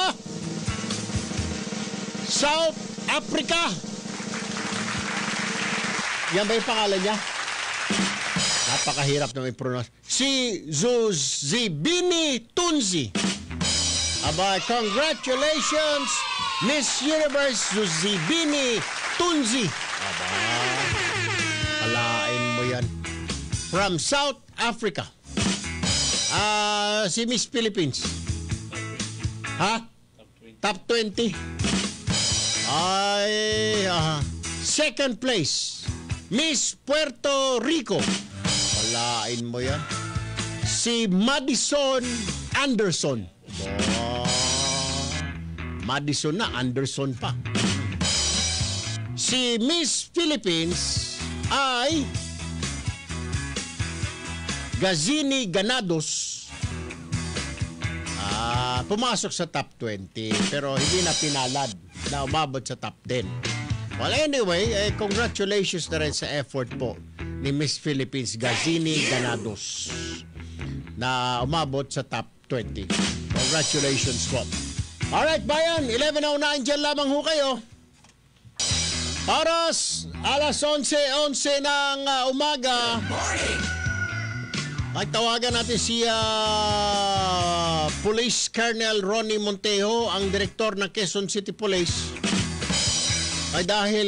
South Africa. Yan ba yung pangalan niya? Napakahirap na may pronounce. Si Zuzibini Tunzi. Aba, congratulations, Miss Universe Zuzibini Tunzi. Aba, alain mo yan. From South Africa. Si Miss Philippines. Top 20. Second place, Miss Puerto Rico. Walain mo yan. Si Madison Anderson. Madison na, Anderson pa. Si Miss Philippines ay Gazini Ganados. Pumasok sa top 20 pero hindi na pinalad na umabot sa top 10. Well, anyway, congratulations na rin sa effort po ni Miss Philippines Gazini Ganados. na umabot sa top 20. Congratulations po. Alright, bayan, 11:09 dyan lamang ho kayo. Oras, alas 11:11 ng umaga. Ay, tawagan natin si Police Colonel Ronnie Montejo, ang direktor ng Quezon City Police. Ay dahil,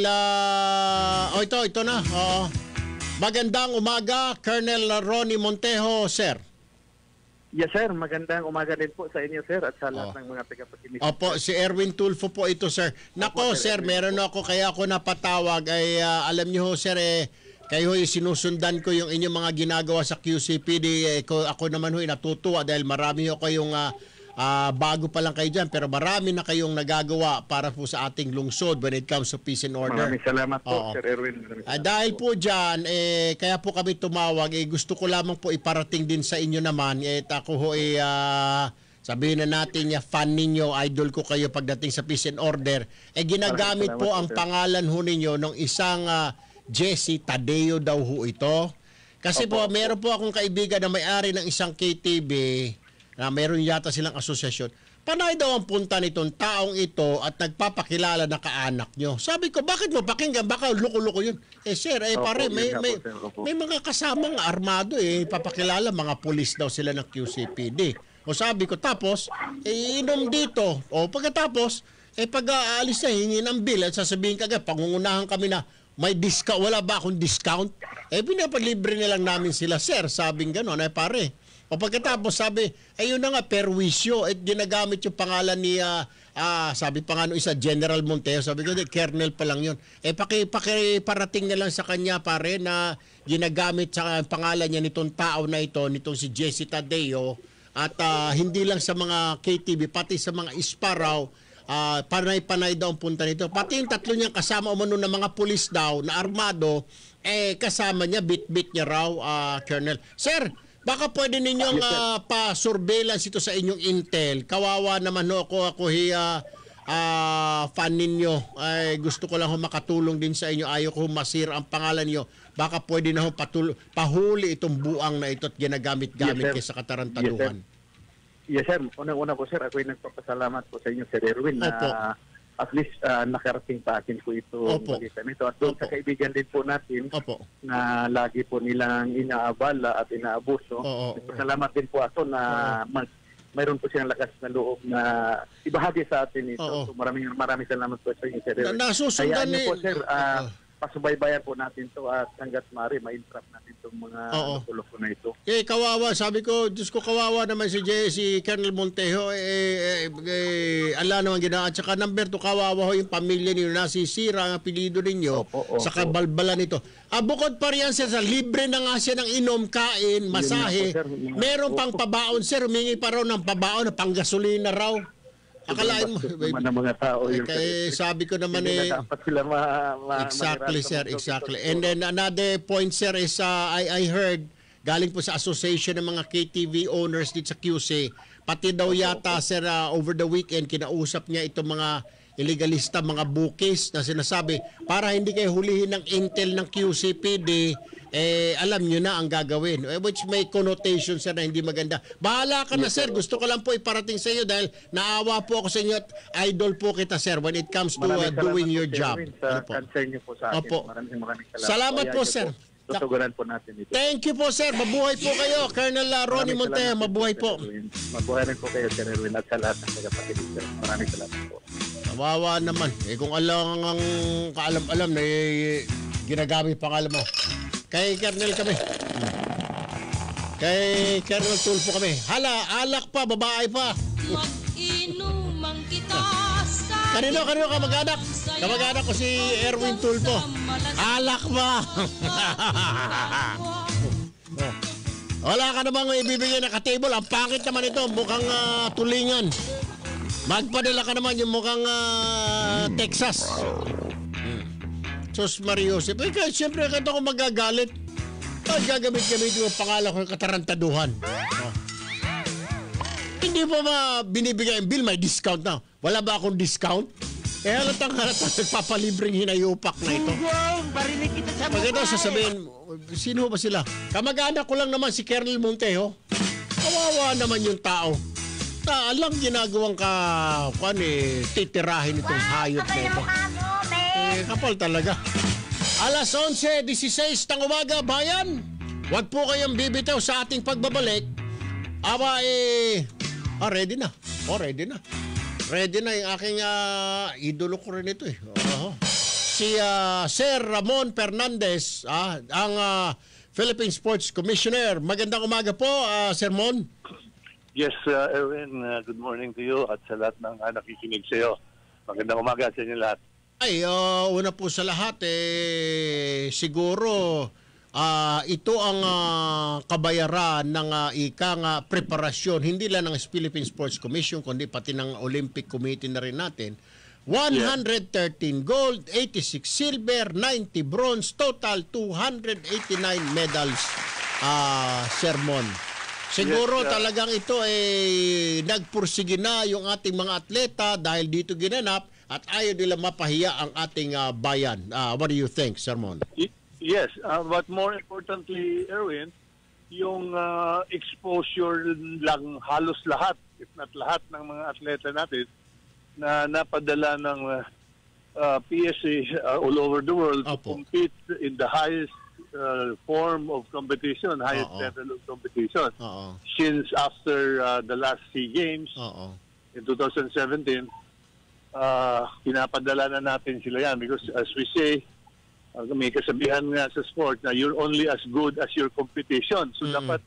ito na. Magandang umaga, Colonel Ronnie Montejo, sir. Yes, sir. Magandang umaga din po sa inyo, sir, at sa lahat ng mga tagapakinig. Opo, si Erwin Tulfo po ito, sir. Nako, sir, meron ako, kaya ako napatawag. Ay, alam niyo, sir, kayo sinusundan ko yung inyong mga ginagawa sa QCPD. Ako naman natutuwa dahil marami ho kayong bago pa lang kayo dyan, pero marami na kayong nagagawa para po sa ating lungsod when it comes to peace and order. Maraming salamat po, Sir Erwin. Dahil po dyan, kaya po kami tumawag, gusto ko lamang po iparating din sa inyo naman. Ako ho, sabihin na natin, fan ninyo, idol ko kayo pagdating sa peace and order. Ginagamit po ang pangalan ho ninyo ng isang Jesse Tadeo daw ho ito. Kasi po, meron po akong kaibigan na may-ari ng isang KTV na meron yata silang asosasyon. Panay daw ang punta nitong taong ito at nagpapakilala na kaanak nyo. Sabi ko, bakit mo pakinggan? Baka luko-luko yun. Sir, pare, may mga kasamang armado papakilala, mga pulis daw sila ng QCPD. O sabi ko, tapos, inom dito. O pagkatapos, pag-aalis na, hingi ng bill at sasabihin kagad, pangungunahan kami na, may discount, wala ba akong discount? Pinapalibre nilang namin sila, sir. Sabing gano'n, pare. O pagkatapos sabi, ayun na nga, perwisyo, ginagamit yung pangalan ni, sabi pa nga nung isa, General Montejo, sabi ko, Colonel pa lang yun. Pakiparating na lang sa kanya, pare, na ginagamit sa pangalan niya nitong tao na ito, nitong si Jesse Tadeo, at hindi lang sa mga KTV, pati sa mga isparaw, panay-panay daw ang punta nito. Pati yung tatlo niyang kasama umano ng mga pulis daw na armado, kasama niya, bit-bit niya raw, Colonel. Sir, baka pwede ninyong pa-surveillance ito sa inyong intel. Kawawa naman ako fan ninyo. Gusto ko lang makatulong din sa inyo. Ayaw ko masira ang pangalan niyo. Baka pwede na pahuli itong buang na ito at ginagamit-gamit sa katarantaduhan. Yes, sir. Unang-una po, sir, ako'y nagpapasalamat po sa inyo, Sir Erwin, na at least nakarating pa akin po ito balitan ito. At doon sa kaibigan din po natin na lagi po nilang inaabala at inaabuso. Salamat din po ako na mayroon po siyang lakas na loob na ibahagi sa atin ito. So maraming salamat po sa inyo, Sir Erwin. Kaya niyo po, sir, pasubaybayan po natin to at hanggat maaari ma-interrupt natin itong mga loko na ito. Kawawa. Sabi ko, Diyos ko, kawawa naman si Colonel Montejo. Ala naman ginawa. At saka number 2, kawawa ho yung pamilya niyo. Nasisira ang apelido ninyo sa kabalbalan nito. Bukod pa riyan, sir, libre na nga siya ng inom, kain, masahe. Meron pang pabaon, sir. Humingi pa raw ng pabaon na panggasolina raw. Akalain mo ng mga tao yun, sabi ko naman dapat sila exactly, sir, exactly. And then another point, sir, is I heard galing po sa association ng mga KTV owners dito sa QC, pati daw yata, sir, over the weekend kinausap niya itong mga illegalista, mga bookies na sinasabi para hindi kayo hulihin ng intel ng QCPD, alam nyo na ang gagawin, which may connotation, sir, na hindi maganda. Bahala ka na, sir. Gusto ko lang po iparating sa iyo dahil naawa po ako sa inyo at idol po kita, sir, when it comes to doing your job. Sa concern niyo po sa akin. Maraming salamat po, sir. Tutugunan po natin ito. Thank you po, sir. Mabuhay po kayo. Colonel Ronnie Montejo, mabuhay po. Mabuhay rin po kayo, Sir Erwin, at sa lahat ng tagapakinig, sir. Maraming salamat po. Kawawa naman. Kung alam ang kaalam-alam na ginagamit pangalan mo. Kay Colonel kami. Kay Colonel Tulfo kami. Hala, alak pa, babae pa. Mag-inuman kita sa... Kanino kamag-anak? Kamag-anak ko si Erwin Tulfo. Alak pa. Wala ka namang ibibigay na ka-table. Ang pangit naman ito. Mukhang tulingan. Magpadala ka naman yung mukhang Texas. Sos Mariosep. Siyempre, kanta ko magagalit. Gagamit-gamit yung pangalan ko ng katarantaduhan. Hindi pa binibigay ang bill, may discount na. Wala ba akong discount? Halatang nagpapalibreng hinayupak na ito. Pag ito sasabihin, sino ba sila? Kamag-anak ko lang naman si Colonel Montejo. Kawawa naman yung tao. Alang ginagawang titirahin itong hayop na ito. Kapal talaga. Alas 11:16 ng umaga, bayan. Huwag po kayong bibitaw sa ating pagbabalik. Ready na. Ready na. Ready na yung aking idolo ko rin ito eh. Si Sir Ramon Fernandez, ang Philippine Sports Commissioner. Magandang umaga po, Sir Mon. Yes, Erwin, good morning to you at sa lahat ng nakikinig sa iyo. Magandang umaga sa inyo lahat. Una po sa lahat, siguro ito ang kabayaran ng preparasyon, hindi lang ng Philippine Sports Commission, kundi pati ng Olympic Committee na rin natin. 113 gold, 86 silver, 90 bronze, total 289 medals, Sir Mon. Siguro talagang ito nagpursige na yung ating mga atleta dahil dito ginanap at ayaw nila mapahiya ang ating bayan. What do you think, Sir Mon? Yes, but more importantly, Erwin, yung exposure lang halos lahat, if not lahat ng mga atleta natin na napadala ng PSA all over the world to compete in the highest form of competition, highest level of competition. Since after the last SEA Games in 2017, pinapadala na natin sila yan because as we say, may kasabihan nga sa sport na you're only as good as your competition. So dapat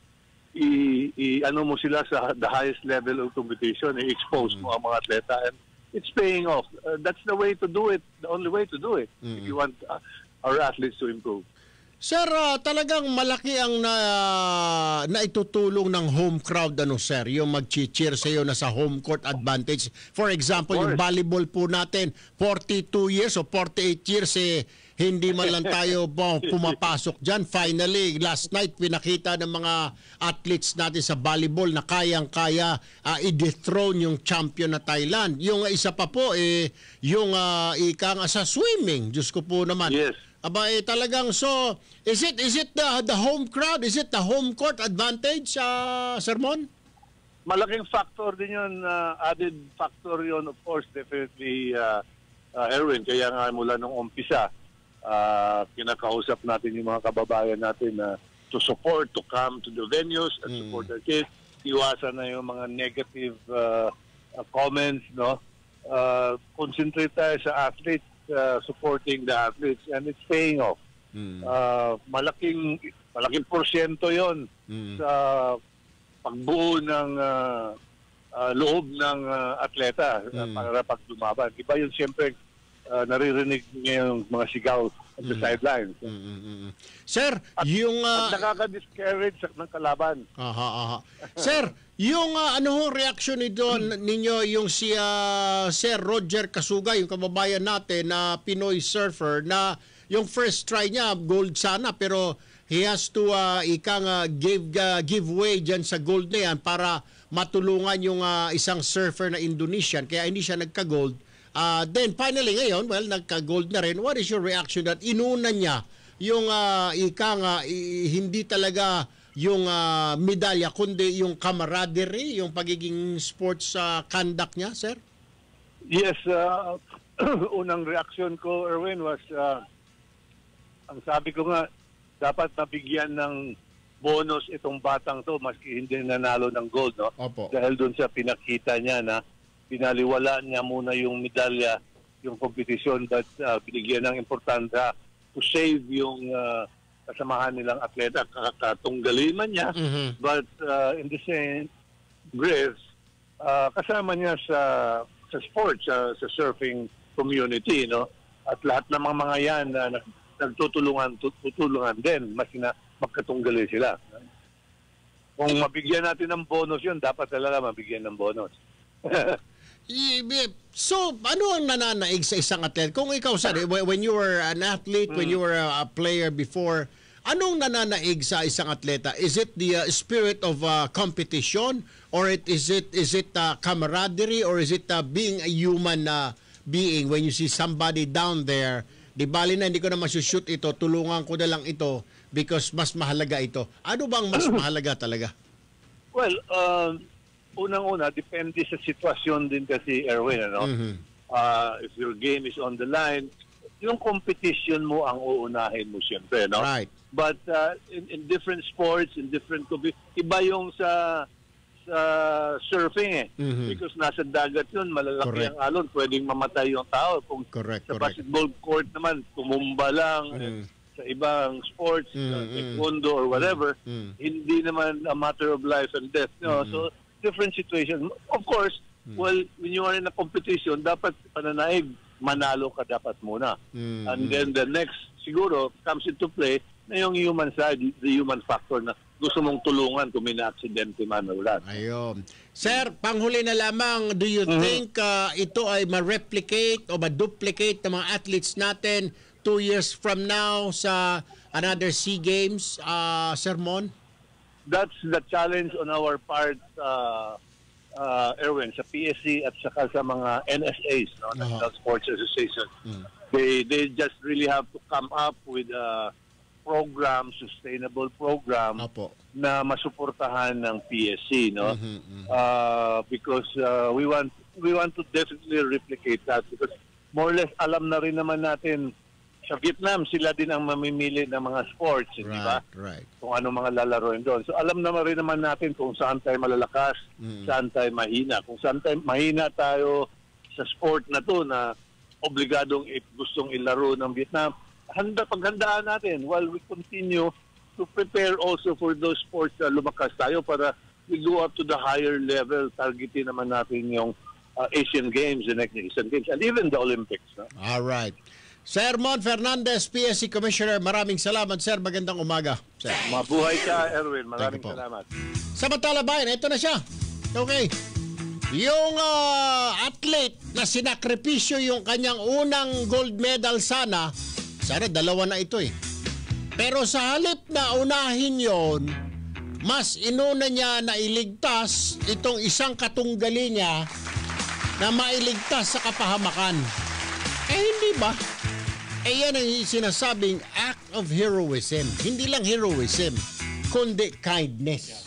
ano mo sila sa the highest level of competition, i-expose mo ang mga atleta, and it's paying off. That's the way to do it, the only way to do it if you want our athletes to improve. Sir, talagang malaki ang naitutulong ng home crowd, sir, yung mag-cheer sa iyo na sa home court advantage. For example, yung volleyball po natin, 42 years o 48 years, hindi man lang tayo pumapasok dyan. Finally, last night, pinakita ng mga athletes natin sa volleyball na kayang-kaya i-dethrone yung champion na Thailand. Yung isa pa po, yung sa swimming, Diyos ko po naman. Yes. Talagang so is it the home crowd, is it the home court advantage, Sir Mon? Malaking factor din yun, added factor yun, of course, definitely, Erwin. Kaya nga mula nung umpisa, kinakausap natin yung mga kababayan natin to support, to come to the venues and support their kids. Iwasan na yung mga negative comments, no? Concentrate tayo sa athletes, supporting the athletes, and it's paying off. Malaking porsyento yon sa pagbuo ng loob ng atleta para pag lumaban. Iba yun siyempre naririnig ngayong mga sigaw at the sidelines. Sir, at nakaka-discourage ng kalaban. Sir, yung reaction ninyo yung si Sir Roger Kasuga, yung kababayan natin na Pinoy surfer, na yung first try niya gold sana, pero he has to give way dyan sa gold na yan para matulungan yung isang surfer na Indonesian, kaya hindi siya nagka-gold. Then finally ngayon, nagka-gold na rin. What is your reaction that inuna niya yung hindi talaga yung medalya, kundi yung camaraderie, yung pagiging sports conduct niya, sir? Yes, unang reaction ko, Erwin, was ang sabi ko nga, dapat mabigyan ng bonus itong batang to maski hindi nanalo ng gold, no? Opo. Dahil doon sa pinakita niya na pinaliwala niya muna yung medalya, yung kompetisyon, but binigyan ng importansya to save yung kasamahan nilang atleta, katunggali man niya, but in the same breath, kasama niya sa sports, sa surfing community, no? At lahat ng mga yan na tutulungan din, mas na magkatunggali sila. Kung mabigyan natin ng bonus yun, dapat talaga mabigyan ng bonus. So, ano ang nananaig sa isang athlete? Kung ikaw, sorry, when you were an athlete, when you were a player before, anong nananaig sa isang atleta? Is it the spirit of competition, or is it camaraderie, or is it being a human being when you see somebody down there? Di bali na, hindi ko na masushoot ito, tulungan ko na lang ito because mas mahalaga ito. Ano bang mas mahalaga talaga? Well, unang-una, depende sa sitwasyon din kasi, Erwin, ano? If your game is on the line, yung competition mo ang uunahin mo siyempre, no? Right. But in different sports, in different iba yung sa surfing because nasa dagat yun, malalaki ang alon, pwedeng mamatay yung tao. Kung sa basketball court naman, tumumba lang. Sa ibang sports, taekwondo or whatever, hindi naman a matter of life and death. No? So, different situations. Of course, well, when you are in a competition, dapat pananaig, manalo ka dapat muna. And then the next, siguro, comes into play na yung human side, the human factor na gusto mong tulungan kung may na-aksidente man o wala. Ayun. Sir, panghuli na lamang, do you think ito ay ma-replicate o ma-duplicate ng mga athletes natin 2 years from now sa another SEA Games, Sir Mon? That's the challenge on our part, Erwin, sa PSC at saka sa mga NSAs, no? National Sports Association. They just really have to come up with a program, sustainable program na masuportahan ng PSC, no? Because we want to definitely replicate that because more or less alam na rin naman natin sa Vietnam sila din ang mamimili ng mga sports, di ba? Right. Kung ano mga lalaroin doon. So alam naman rin naman natin kung saan tayo malalakas, saan tayo mahina. Kung saan tayo mahina tayo sa sport na to na obligadong gustong ilaro ng Vietnam, paghandaan natin while we continue to prepare also for those sports na lumakas tayo para we go up to the higher level. Targetin naman natin yung Asian Games, the next Asian Games, and even the Olympics. No? All right. Sir Mon Fernandez, PSC Commissioner, maraming salamat, sir. Magandang umaga. Sir. Mabuhay ka, Erwin. Maraming salamat. Samantala bayan, ito na siya. Okay. Yung athlete na sinakripisyo yung kanyang unang gold medal sana 2 na ito eh. Pero sa halip na unahin yon, mas inuna niya na iligtas itong isang katunggali niya na mailigtas sa kapahamakan. Hindi ba? Yan ang sinasabing act of heroism. Hindi lang heroism, kundi kindness.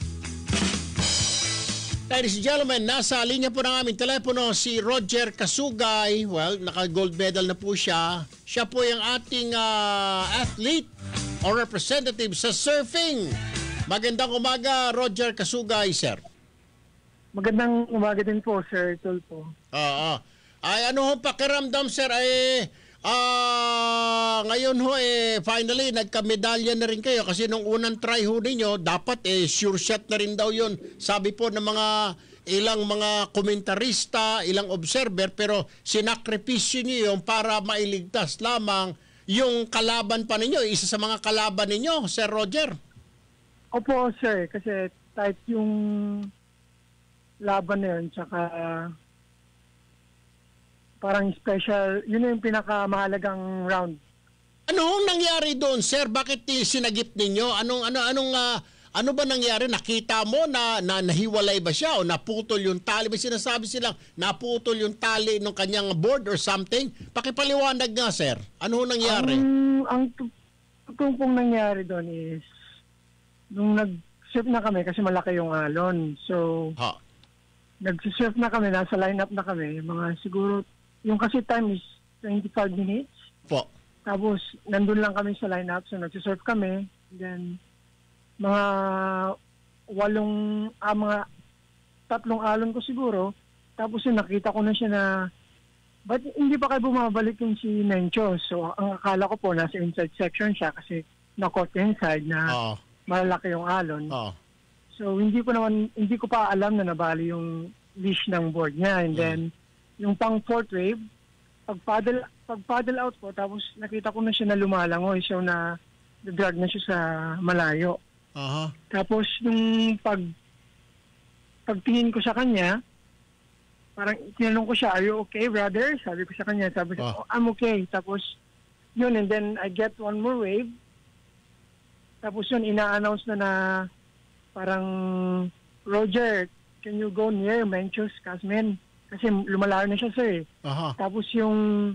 Ladies and gentlemen, nasa linya po ng aming telepono si Roger Kasugay. Well, naka-gold medal na po siya. Siya po yung ating athlete or representative sa surfing. Magandang umaga, Roger Kasugay, sir. Magandang umaga din po, Sir Tulfo. Ay, ano ho pakiramdam, sir? Ngayon ho, finally, nagka-medalya na rin kayo kasi nung unang try ho ninyo, dapat sure shot na rin daw yun. Sabi po ng ilang mga komentarista, ilang observer, pero sinakripisyo niyo yung para mailigtas lamang yung kalaban pa ninyo, isa sa mga kalaban ninyo, Sir Roger. Opo, sir, kasi tight yung laban na yun, tsaka parang special, yun yung pinakamahalagang round. Ano nangyari doon, sir? Bakit sinagip ninyo? Ano ba nangyari? Nakita mo na nahiwalay ba siya o naputol yung tali? May sinasabi silang naputol yung tali ng kanyang board or something? Pakipaliwanag nga, sir. Ano nangyari? Ang totoo pong nangyari doon is nung nag-surf na kami kasi malaki yung alon. So, nag-surf na kami, nasa lineup na kami. Mga siguro, yung kasi time is 25 minutes. Po. Tapos, nandun lang kami sa lineup. So, nag-surf kami. Then, mga 3 alon ko siguro. Tapos, nakita ko na siya na, ba't hindi pa kayo bumabalik yung si Mencho? So, ang akala ko po, nasa inside section siya kasi na-caught inside na malalaki yung alon. So, hindi ko pa alam na nabali yung leash ng board niya. And then, yung pang fourth wave, pag paddle out ko, tapos nakita ko na siya na lumalangoy, siya na drag na siya sa malayo. Tapos nung pagtingin ko sa kanya, parang tinanong ko siya, "Are you okay, brother?" Sabi ko sa kanya, sabi ko, "I'm okay." Tapos yun, and then I get one more wave. Tapos yun, ina-announce na parang, "Roger, can you go near Mencho's Casmen?" Kasi lumalayo na siya, sir. Tapos yung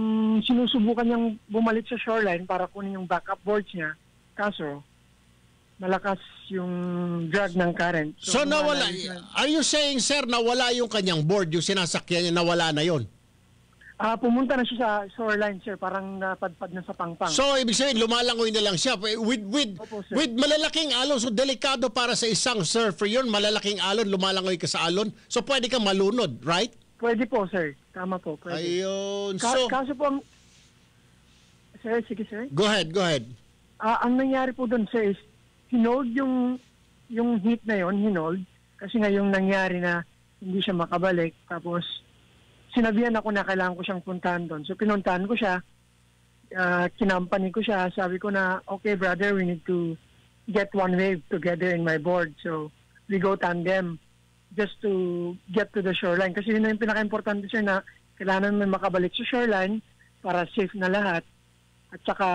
sinusubukan niyang bumalik sa shoreline para kunin yung backup boards niya. Kaso, malakas yung drag ng current. So nawala, are you saying, sir, nawala yung kanyang board, yung sinasakyan niya, nawala na yon? Pumunta na siya sa shoreline, sir. Parang napadpad na sa pangpang. So, ibig sabihin, lumalangoy na lang siya. With malalaking alon, so delikado para sa isang surfer yun, malalaking alon, lumalangoy ka sa alon. So, pwede kang malunod, right? Pwede po, sir. Tama po. Pwede. Ayun. Kaso po, sir, sige, sir. Go ahead. Ang nangyari po doon, sir, is hinold yung heat na yon, hinold. Kasi nga yung nangyari na hindi siya makabalik. Tapos, sinabihan ako na kailangan ko siyang puntahan doon. So, pinuntahan ko siya. Kinampani ko siya. Sabi ko na, okay, brother, we need to get one wave together in my board. So, we go tandem just to get to the shoreline. Kasi yun na yung pinaka-importante, sir, na kailangan may makabalik sa shoreline para safe na lahat. At saka,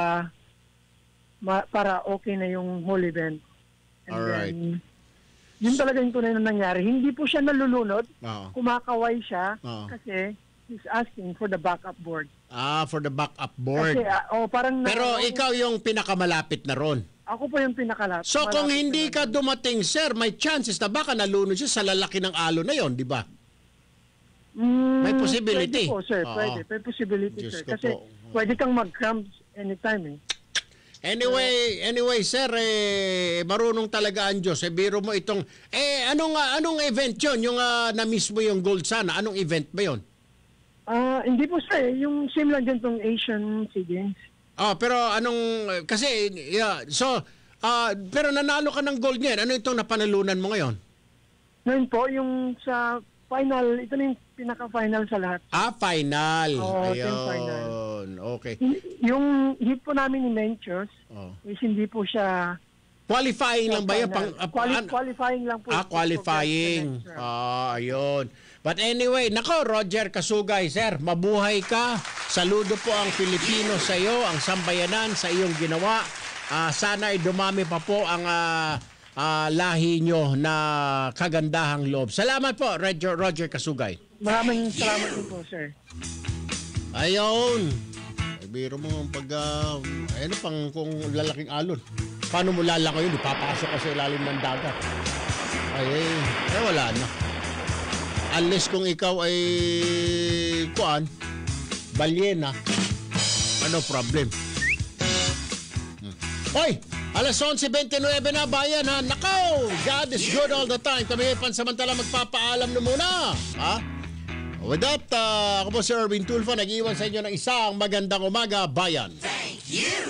para okay na yung whole event. And alright. Yun talaga yung tunay na nangyari. Hindi po siya nalulunod. Kumakaway siya kasi he's asking for the backup board. For the backup board. Kasi, parang pero ikaw yung pinakamalapit na ron. Ako po yung pinakalapit. So kung hindi ka dumating, sir, may chances na baka nalunod siya sa lalaki ng alon na yon, di ba? May possibility. Pwede po, sir. Pwede. May possibility, Diyos sir. Kasi pwede kang mag-cramp anytime, eh. Anyway, sir, marunong talaga ang Diyos. Biro mo itong, anong event yon? Yung na-miss mo yung gold sana, anong event ba yon? Hindi po, sir. Yung same lang dyan tong Asian Sea Games. Pero anong, kasi, pero nanalo ka ng gold niyan. Ano itong napanalunan mo ngayon? Ngayon po, yung sa final, ito na yung pinaka-final sa lahat. Final. Oo, ayun. final. Okay. Yung hit po namin ni Mencios is hindi po siya qualifying lang ba yun? Qualifying lang po. Qualifying. Ayun. But anyway, nako, Roger Kasugay, sir, mabuhay ka. Saludo po ang Pilipino sa iyo, ang sambayanan sa iyong ginawa. Sana ay dumami pa po ang lahi nyo na kagandahang loob. Salamat po, Roger Kasugay. Maraming salamat din po, sir. Ayun. Biro mo pag pang kung lalaking alon. Paano mo lalangoy yun? Ipapasok ka sa ilalim ng dagat. Wala na. Unless kung ikaw ay balyena, ano problem? Hoy! Alas 11:29 na, bayan, ha? Nakaw! God is good all the time. Kami pansamantala magpapaalam na muna. Ha? With that, ako po si Erwin Tulfo, nag-iwan sa inyo ng isang magandang umaga, bayan. Thank you!